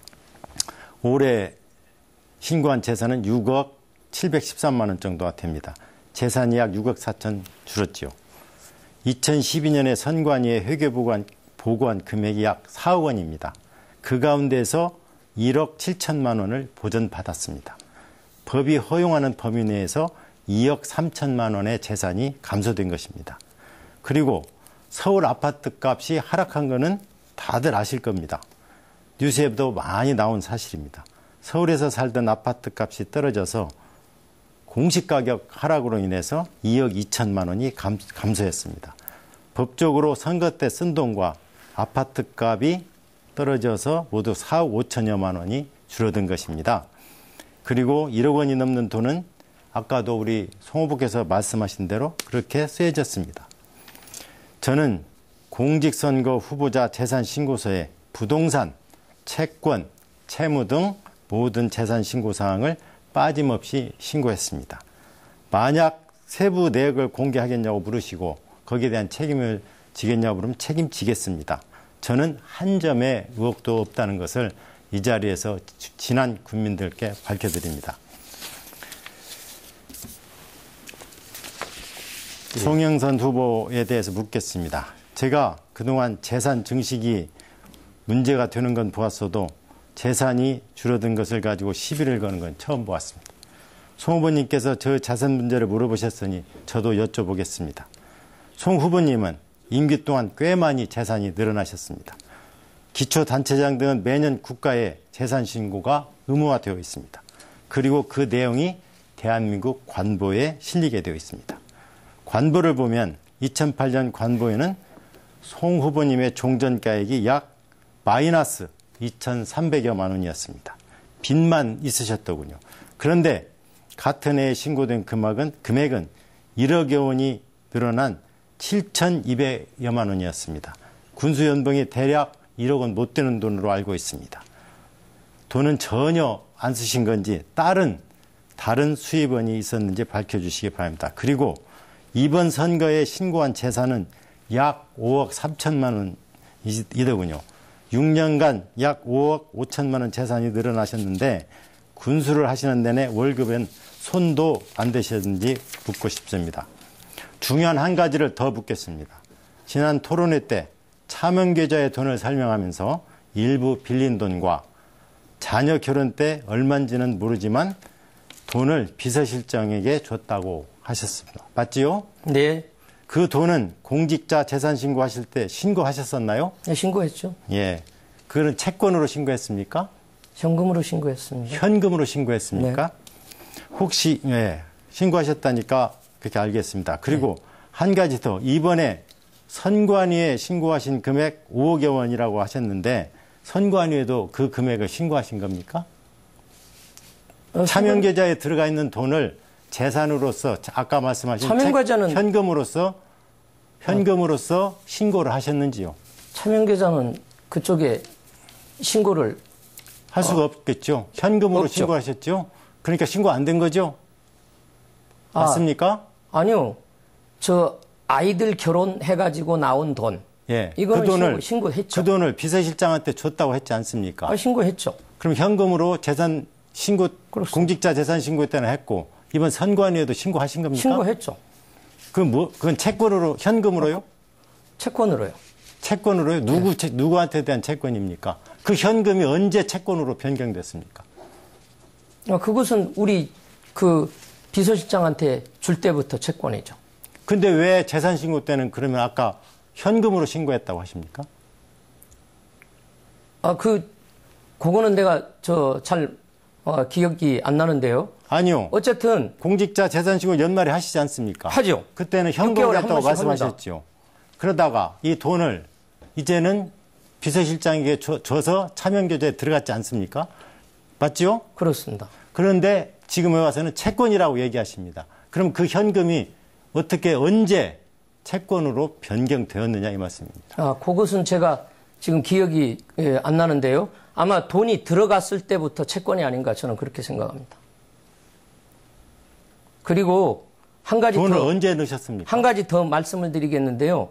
올해 신고한 재산은 6억 713만 원 정도가 됩니다. 재산이 약 6억 4천 줄었죠. 2012년에 선관위에 회계보고한 금액이 약 4억 원입니다. 그 가운데서 1억 7천만 원을 보전받았습니다. 법이 허용하는 범위 내에서 2억 3천만 원의 재산이 감소된 것입니다. 그리고 서울 아파트 값이 하락한 것은 다들 아실 겁니다. 뉴스에도 많이 나온 사실입니다. 서울에서 살던 아파트 값이 떨어져서 공시가격 하락으로 인해서 2억 2천만 원이 감소했습니다. 법적으로 선거 때 쓴 돈과 아파트 값이 떨어져서 모두 4억 5천여만 원이 줄어든 것입니다. 그리고 1억 원이 넘는 돈은 아까도 우리 송 후보께서 말씀하신 대로 그렇게 쓰여졌습니다. 저는 공직선거 후보자 재산신고서에 부동산, 채권, 채무 등 모든 재산 신고 사항을 빠짐없이 신고했습니다. 만약 세부 내역을 공개하겠냐고 물으시고 거기에 대한 책임을 지겠냐고 물으면 책임지겠습니다. 저는 한 점의 의혹도 없다는 것을 이 자리에서 지난 국민들께 밝혀드립니다. 송영선 후보에 대해서 묻겠습니다. 제가 그동안 재산 증식이 문제가 되는 건 보았어도 재산이 줄어든 것을 가지고 시비를 거는 건 처음 보았습니다. 송 후보님께서 저 재산 문제를 물어보셨으니 저도 여쭤보겠습니다. 송 후보님은 임기 동안 꽤 많이 재산이 늘어나셨습니다. 기초단체장 등은 매년 국가에 재산 신고가 의무화되어 있습니다. 그리고 그 내용이 대한민국 관보에 실리게 되어 있습니다. 관보를 보면 2008년 관보에는 송 후보님의 종전가액이 약 마이너스 2,300여만 원이었습니다. 빚만 있으셨더군요. 그런데 같은 해에 신고된 금액은 1억여 원이 늘어난 7,200여만 원이었습니다. 군수연봉이 대략 1억 원 못 되는 돈으로 알고 있습니다. 돈은 전혀 안 쓰신 건지 다른 수입원이 있었는지 밝혀주시기 바랍니다. 그리고 이번 선거에 신고한 재산은 약 5억 3천만 원이더군요. 6년간 약 5억 5천만 원 재산이 늘어나셨는데 군수를 하시는 내내 월급엔 손도 안 대셨는지 묻고 싶습니다. 중요한 한 가지를 더 묻겠습니다. 지난 토론회 때 차명계좌의 돈을 설명하면서 일부 빌린 돈과 자녀 결혼 때 얼마인지는 모르지만 돈을 비서실장에게 줬다고 하셨습니다. 맞지요? 네. 그 돈은 공직자 재산 신고하실 때 신고하셨었나요? 네, 신고했죠. 예. 그거는 채권으로 신고했습니까? 현금으로 신고했습니다. 현금으로 신고했습니까? 네. 혹시 신고하셨다니까 그렇게 알겠습니다. 그리고 한 가지 더. 이번에 선관위에 신고하신 금액 5억여 원이라고 하셨는데 선관위에도 그 금액을 신고하신 겁니까? 차명계좌에 들어가 있는 돈을 재산으로서 아까 말씀하신 차명계좌는 현금으로서 신고를 하셨는지요? 차명계좌는 그쪽에 신고를 할 수가 없겠죠. 현금으로 없죠. 신고하셨죠. 그러니까 신고 안 된 거죠? 맞습니까? 아니요. 저 아이들 결혼해가지고 나온 돈. 예. 이거는 그 돈을 신고했죠. 그 돈을 비서실장한테 줬다고 했지 않습니까? 신고했죠. 그럼 현금으로 재산 공직자 재산 신고 때는 했고 이번 선관위에도 신고하신 겁니까? 신고했죠. 그건 채권으로 현금으로요? 채권으로요. 채권으로요? 누구한테 대한 채권입니까? 그 현금이 언제 채권으로 변경됐습니까? 그것은 우리 그 비서실장한테 줄 때부터 채권이죠. 근데 왜 재산 신고 때는 그러면 아까 현금으로 신고했다고 하십니까? 그거는 내가 잘 기억이 안 나는데요. 아니요. 어쨌든 공직자 재산 신고 연말에 하시지 않습니까? 하죠. 그때는 현금으로 했다고 말씀하셨죠. 그러다가 이 돈을 이제는 비서실장에게 줘서 차명계좌에 들어갔지 않습니까? 맞죠? 그렇습니다. 그런데 지금에 와서는 채권이라고 얘기하십니다. 그럼 그 현금이 어떻게 언제 채권으로 변경되었느냐 이 말씀입니다. 그것은 제가 지금 기억이 안 나는데요. 아마 돈이 들어갔을 때부터 채권이 아닌가 저는 그렇게 생각합니다. 그리고 한 가지 돈을 언제 넣으셨습니까? 한 가지 더 말씀을 드리겠는데요.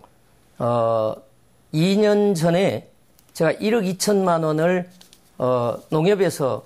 2년 전에 제가 1억 2천만 원을 농협에서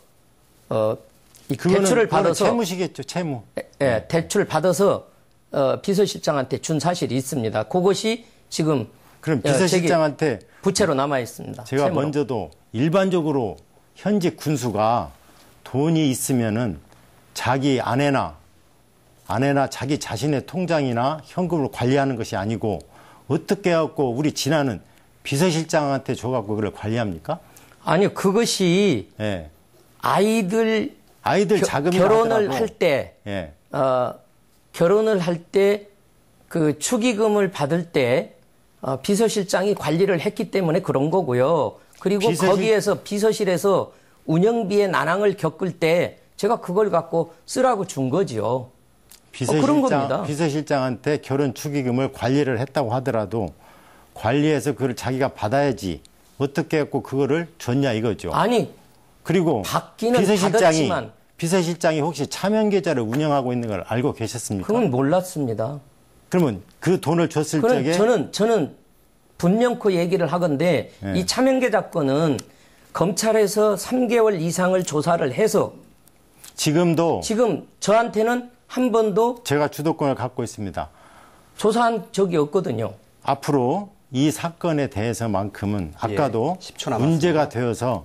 대출을 받아서 채무시겠죠, 채무. 대출을 받아서 비서실장한테 준 사실이 있습니다. 그것이 지금 그럼 비서실장한테 부채로 남아 있습니다. 제가 채무로. 먼저도 일반적으로 현직 군수가 돈이 있으면은 자기 아내나 자기 자신의 통장이나 현금으로 관리하는 것이 아니고 어떻게 해갖고 우리 진아는 비서실장한테 줘갖고 그걸 관리합니까? 아니요, 그것이 아이들 자금이 결혼을 할 때, 결혼을 할 때 그 축의금을 받을 때 비서실장이 관리를 했기 때문에 그런 거고요. 그리고 거기에서 비서실에서 운영비의 난항을 겪을 때 제가 그걸 갖고 쓰라고 준 거지요. 그런 겁니다. 비서실장한테 결혼 축의금을 관리를 했다고 하더라도 관리해서 그걸 자기가 받아야지 어떻게 해갖고 그거를 줬냐 이거죠. 아니, 그리고 받기는 받았지만 비서실장이 혹시 차명계좌를 운영하고 있는 걸 알고 계셨습니까? 그건 몰랐습니다. 그러면 그 돈을 줬을 적에 저는 분명코 얘기를 하건데 이 차명계좌 건은 검찰에서 3개월 이상을 조사를 해서 지금 저한테는 한 번도 제가 주도권을 갖고 있습니다. 조사한 적이 없거든요. 앞으로 이 사건에 대해서만큼은 아까도 문제가 되어서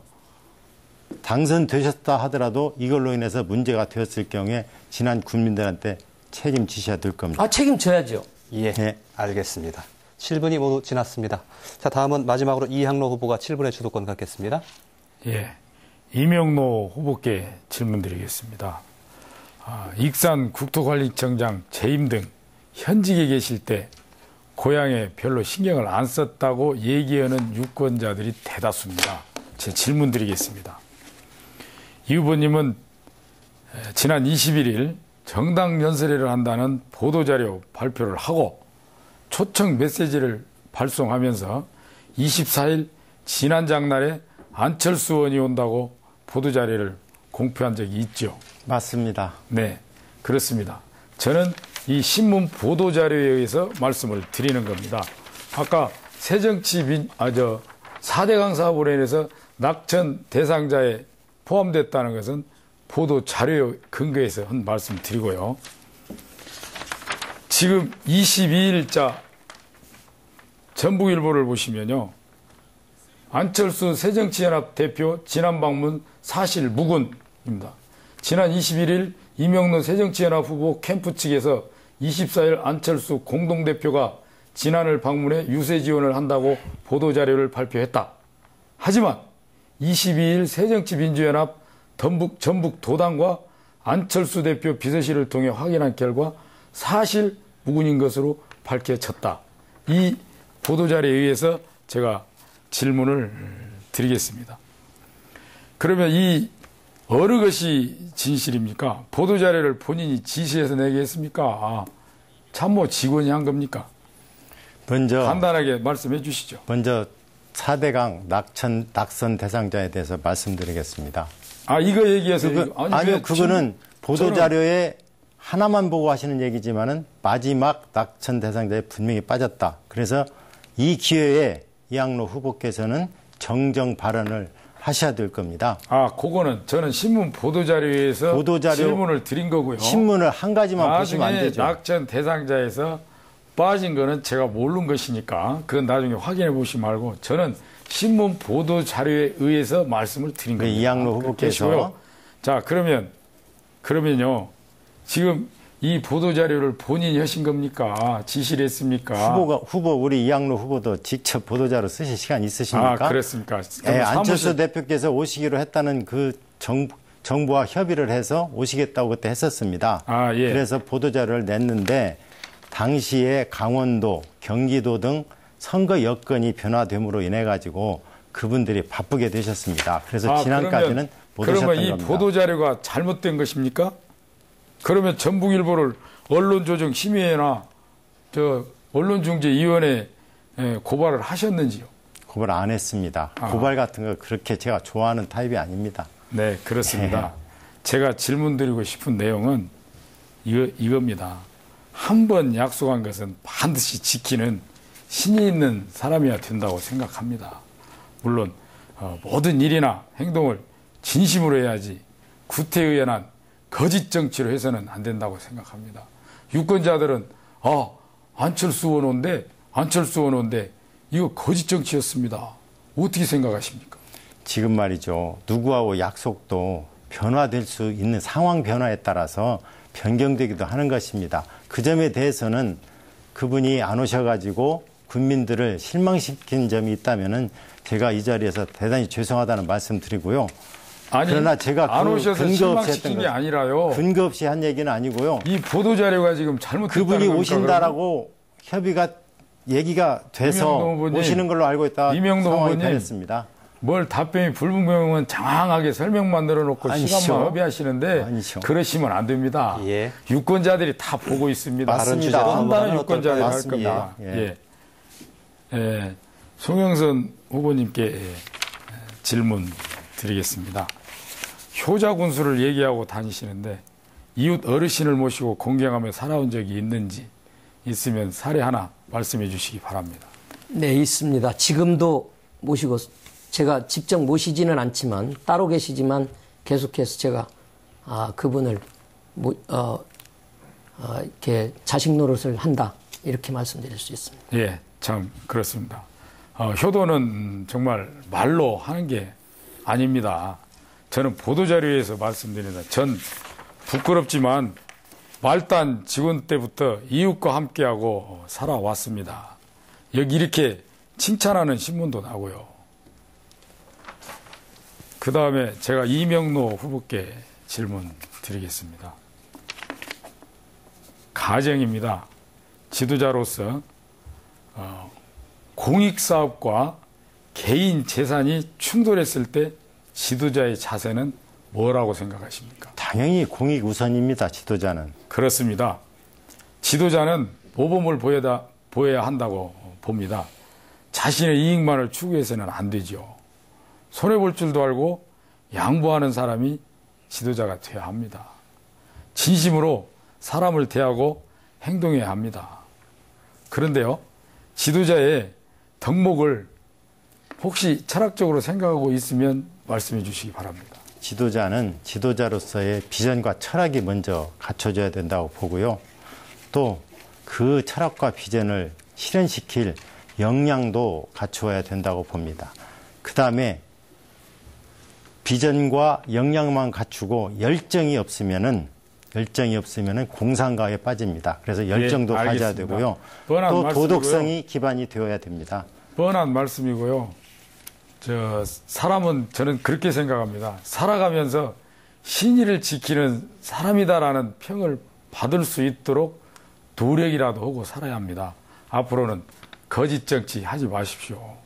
당선되셨다 하더라도 이걸로 인해서 문제가 되었을 경우에 지난 국민들한테 책임지셔야 될 겁니다. 책임져야죠. 예, 알겠습니다. 7분이 모두 지났습니다. 자, 다음은 마지막으로 이항로 후보가 7분의 주도권 갖겠습니다. 예, 이명로 후보께 질문드리겠습니다. 익산 국토관리청장 재임 등 현직에 계실 때 고향에 별로 신경을 안 썼다고 얘기하는 유권자들이 대다수입니다. 제 질문 드리겠습니다. 이 후보님은 지난 21일 정당 연설회를 한다는 보도자료 발표를 하고 초청 메시지를 발송하면서 24일 지난 장날에 안철수 의원이 온다고 보도자료를 공표한 적이 있죠. 맞습니다. 네, 그렇습니다. 저는 이 신문 보도자료에 의해서 말씀을 드리는 겁니다. 아까 새정치 4대강 사업으로 인해서 낙천 대상자에 포함됐다는 것은 보도자료 근거에서 한 말씀 드리고요. 지금 22일자 전북일보를 보시면요. 안철수 새정치연합 대표 지난 방문 사실 무근입니다. 지난 21일 이명로 새정치연합 후보 캠프 측에서 24일 안철수 공동대표가 진안을 방문해 유세 지원을 한다고 보도자료를 발표했다. 하지만 22일 새정치민주연합 전북 도당과 안철수 대표 비서실을 통해 확인한 결과 사실 무근인 것으로 밝혀졌다. 이 보도자료에 의해서 제가 질문을 드리겠습니다. 그러면 이 어느 것이 진실입니까? 보도자료를 본인이 지시해서 내게 했습니까? 참모 직원이 한 겁니까? 먼저 간단하게 말씀해 주시죠. 먼저 4대강 낙선 대상자에 대해서 말씀드리겠습니다. 이거 얘기해서 아니요, 그거는 보도자료에 하나만 보고 하시는 얘기지만은 마지막 낙천 대상자에 분명히 빠졌다. 그래서 이 기회에 이항로 후보께서는 정정 발언을 하셔야 될 겁니다. 그거는 저는 신문 보도자료에서 질문을 드린 거고요. 신문을 한 가지만 보시면 안 되죠. 낙천 대상자에서 빠진 거는 제가 모르는 것이니까 그건 나중에 확인해 보시지 말고 저는 신문 보도자료에 의해서 말씀을 드린 겁니다. 이양로 후보께서. 자, 그러면요. 지금 이 보도자료를 본인이 하신 겁니까? 지시를 했습니까? 우리 이양로 후보도 직접 보도자료 쓰실 시간 있으십니까? 그랬습니까? 안철수 대표께서 오시기로 했다는 그 정부와 협의를 해서 오시겠다고 그때 했었습니다. 예. 그래서 보도자료를 냈는데 당시에 강원도, 경기도 등 선거 여건이 변화됨으로 인해 가지고 그분들이 바쁘게 되셨습니다. 그래서 지난까지는 못 오셨던 그러면 이 겁니다. 보도자료가 잘못된 것입니까? 그러면 전북일보를 언론조정심의회나 언론중재위원회에 고발을 하셨는지요? 고발 안 했습니다. 고발 같은 거 그렇게 제가 좋아하는 타입이 아닙니다. 네, 그렇습니다. 제가 질문드리고 싶은 내용은 이겁니다. 한 번 약속한 것은 반드시 지키는 신이 있는 사람이어야 된다고 생각합니다. 물론 모든 일이나 행동을 진심으로 해야지 구태의연한 거짓 정치로 해서는 안 된다고 생각합니다. 유권자들은 안철수 의원인데 이거 거짓 정치였습니다. 어떻게 생각하십니까? 지금 말이죠. 누구하고 약속도 변화될 수 있는 상황 변화에 따라서 변경되기도 하는 것입니다. 그 점에 대해서는 그분이 안 오셔가지고 국민들을 실망시킨 점이 있다면은 제가 이 자리에서 대단히 죄송하다는 말씀 드리고요. 그러나 제가 안 오셔서 실망시킨 게 아니라요. 근거 없이 한 얘기는 아니고요. 이 보도자료가 지금 잘못됐다는 그분이 오신다라고 협의가 얘기가 돼서 오시는 걸로 알고 있다. 이명도 상황이 후보님 변했습니다. 뭘 답변이 불분명하면 장황하게 설명만 늘어놓고 시간만 허비하시는데 그러시면 안 됩니다. 예. 유권자들이 다 보고 있습니다. 맞습니다. 판단은 유권자들이 할 겁니다. 송영선 후보님께 질문 드리겠습니다. 효자군수를 얘기하고 다니시는데 이웃 어르신을 모시고 공경하며 살아온 적이 있는지 있으면 사례 하나 말씀해 주시기 바랍니다. 네, 있습니다. 지금도 모시고 제가 직접 모시지는 않지만 따로 계시지만 계속해서 제가 그분을 이렇게 자식 노릇을 한다 이렇게 말씀드릴 수 있습니다. 예, 참 그렇습니다. 효도는 정말 말로 하는 게 아닙니다. 저는 보도자료에서 말씀드립니다. 전 부끄럽지만 말단 직원 때부터 이웃과 함께하고 살아왔습니다. 여기 이렇게 칭찬하는 신문도 나고요. 그 다음에 제가 이명로 후보께 질문 드리겠습니다. 가정입니다. 지도자로서 공익사업과 개인 재산이 충돌했을 때 지도자의 자세는 뭐라고 생각하십니까? 당연히 공익 우선입니다. 지도자는. 그렇습니다. 지도자는 모범을 보여야 한다고 봅니다. 자신의 이익만을 추구해서는 안 되죠. 손해볼 줄도 알고 양보하는 사람이 지도자가 되어야 합니다. 진심으로 사람을 대하고 행동해야 합니다. 그런데요, 지도자의 덕목을 혹시 철학적으로 생각하고 있으면 말씀해 주시기 바랍니다. 지도자는 지도자로서의 비전과 철학이 먼저 갖춰져야 된다고 보고요. 또 그 철학과 비전을 실현시킬 역량도 갖추어야 된다고 봅니다. 그 다음에 비전과 역량만 갖추고 열정이 없으면은 공상가에 빠집니다. 그래서 열정도 가져야 되고요. 또 도덕성이 기반이 되어야 됩니다. 뻔한 말씀이고요. 사람은 저는 그렇게 생각합니다. 살아가면서 신의를 지키는 사람이다라는 평을 받을 수 있도록 노력이라도 하고 살아야 합니다. 앞으로는 거짓 정치 하지 마십시오.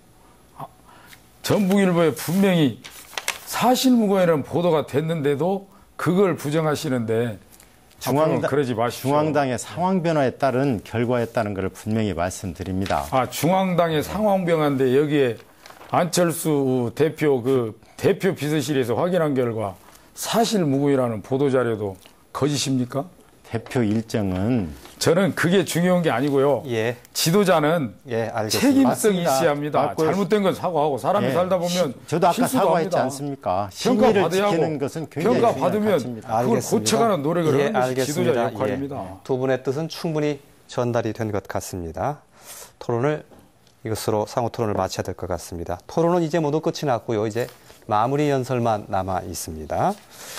전북일보에 분명히 사실무근이라는 보도가 됐는데도 그걸 부정하시는데 그러지 마십시오. 중앙당의 상황 변화에 따른 결과였다는 것을 분명히 말씀드립니다. 중앙당의 상황 변화인데 여기에 안철수 대표 대표 비서실에서 확인한 결과 사실무근이라는 보도자료도 거짓입니까? 대표 일정은 저는 그게 중요한 게 아니고요. 예. 지도자는 예, 알겠습니다. 책임성이 맞습니다. 있어야 합니다. 맞고, 잘못된 건 사과하고 사람이 예. 살다 보면 저도 아까 실수도 사과했지 합니다. 않습니까? 평가 신의를 받아야 지키는 하고 것은 굉장히 평가 중요한 받으면 가치입니다. 그걸 알겠습니다. 고쳐가는 노력을 예, 하는 것이 알겠습니다. 지도자 역할입니다. 예. 두 분의 뜻은 충분히 전달이 된 것 같습니다. 토론을 이것으로 상호 토론을 마쳐야 될 것 같습니다. 토론은 이제 모두 끝이 났고요. 이제 마무리 연설만 남아 있습니다.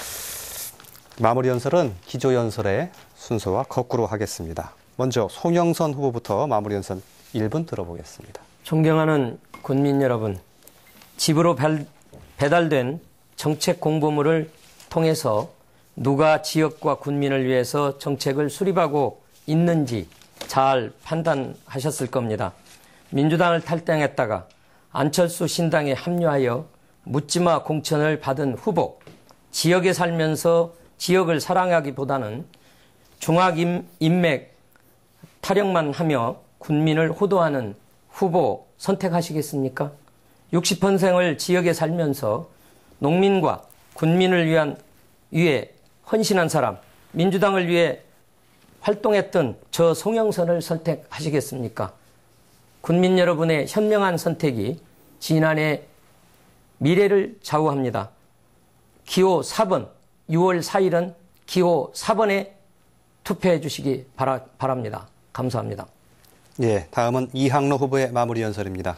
마무리 연설은 기조 연설의 순서와 거꾸로 하겠습니다. 먼저 송영선 후보부터 마무리 연설 1분 들어보겠습니다. 존경하는 군민 여러분, 집으로 배달된 정책 공보물을 통해서 누가 지역과 군민을 위해서 정책을 수립하고 있는지 잘 판단하셨을 겁니다. 민주당을 탈당했다가 안철수 신당에 합류하여 묻지마 공천을 받은 후보, 지역에 살면서 지역을 사랑하기보다는 중앙 인맥 타령만 하며 군민을 호도하는 후보 선택하시겠습니까? 60평생을 지역에 살면서 농민과 군민을 위해 헌신한 사람, 민주당을 위해 활동했던 저 송영선을 선택하시겠습니까? 군민 여러분의 현명한 선택이 지난해 미래를 좌우합니다. 기호 4번, 6월 4일은 기호 4번에 투표해 주시기 바랍니다. 감사합니다. 예, 다음은 이항로 후보의 마무리 연설입니다.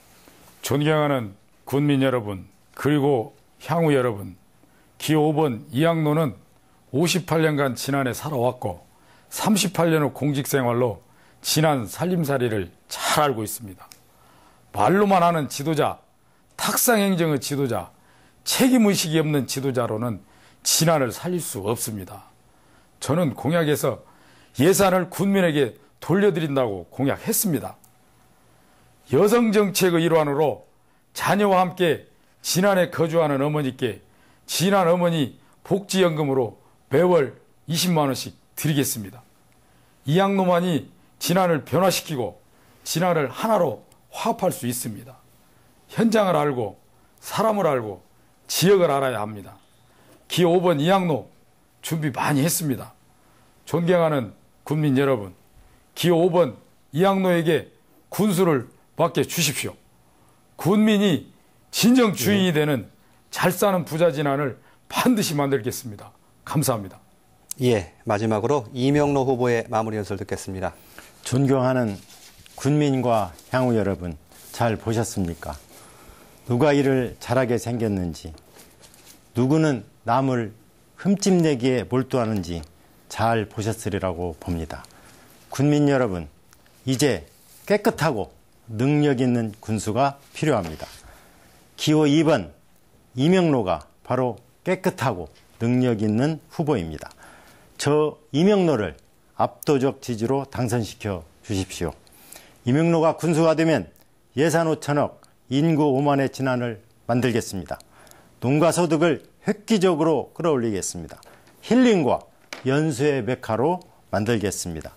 존경하는 군민 여러분, 그리고 향후 여러분, 기호 5번 이항로는 58년간 지난해 살아왔고 38년 후 공직생활로 지난 살림살이를 잘 알고 있습니다. 말로만 하는 지도자, 탁상행정의 지도자, 책임의식이 없는 지도자로는 지난을 살릴 수 없습니다. 저는 공약에서 예산을 군민에게 돌려드린다고 공약했습니다. 여성정책의 일환으로 자녀와 함께 지난해 거주하는 어머니께 지난 어머니 복지연금으로 매월 20만 원씩 드리겠습니다. 이항로만이 진안을 변화시키고 진안을 하나로 화합할 수 있습니다. 현장을 알고 사람을 알고 지역을 알아야 합니다. 기호 5번 이항로 준비 많이 했습니다. 존경하는 군민 여러분, 기호 5번 이항로에게 군수를 맡겨주십시오. 군민이 진정 주인이 되는 잘 사는 부자 진안을 반드시 만들겠습니다. 감사합니다. 예, 마지막으로 이명로 후보의 마무리 연설 듣겠습니다. 존경하는 군민과 향후 여러분, 잘 보셨습니까? 누가 일을 잘하게 생겼는지, 누구는 남을 흠집내기에 몰두하는지 잘 보셨으리라고 봅니다. 군민 여러분, 이제 깨끗하고 능력 있는 군수가 필요합니다. 기호 2번 이명로가 바로 깨끗하고 능력 있는 후보입니다. 저 이명로를 압도적 지지로 당선시켜 주십시오. 이명로가 군수가 되면 예산 5천억, 인구 5만의 진안을 만들겠습니다. 농가 소득을 획기적으로 끌어올리겠습니다. 힐링과 연수의 메카로 만들겠습니다.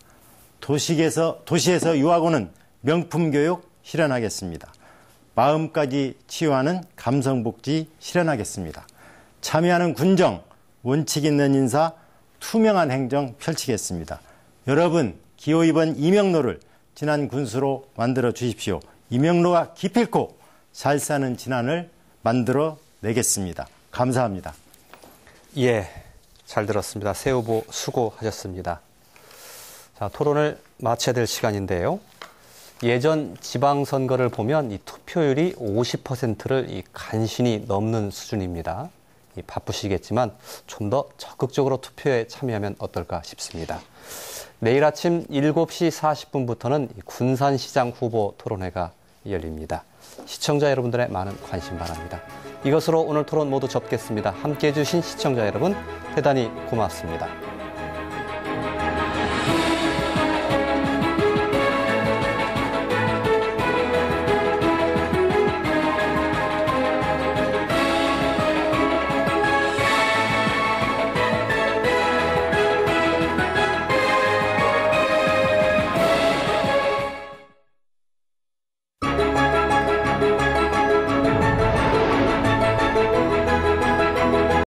도시에서 유학오는 명품 교육 실현하겠습니다. 마음까지 치유하는 감성복지 실현하겠습니다. 참여하는 군정, 원칙 있는 인사, 투명한 행정 펼치겠습니다. 여러분, 기호 2번 이명로를 진안 군수로 만들어 주십시오. 이명로가 기필코 잘 사는 진안을 만들어 내겠습니다. 감사합니다. 예, 잘 들었습니다. 새 후보 수고하셨습니다. 자, 토론을 마쳐야 될 시간인데요. 예전 지방선거를 보면 이 투표율이 50%를 간신히 넘는 수준입니다. 바쁘시겠지만 좀 더 적극적으로 투표에 참여하면 어떨까 싶습니다. 내일 아침 7시 40분부터는 군산시장 후보 토론회가 열립니다. 시청자 여러분들의 많은 관심 바랍니다. 이것으로 오늘 토론 모두 접겠습니다. 함께해 주신 시청자 여러분 대단히 고맙습니다.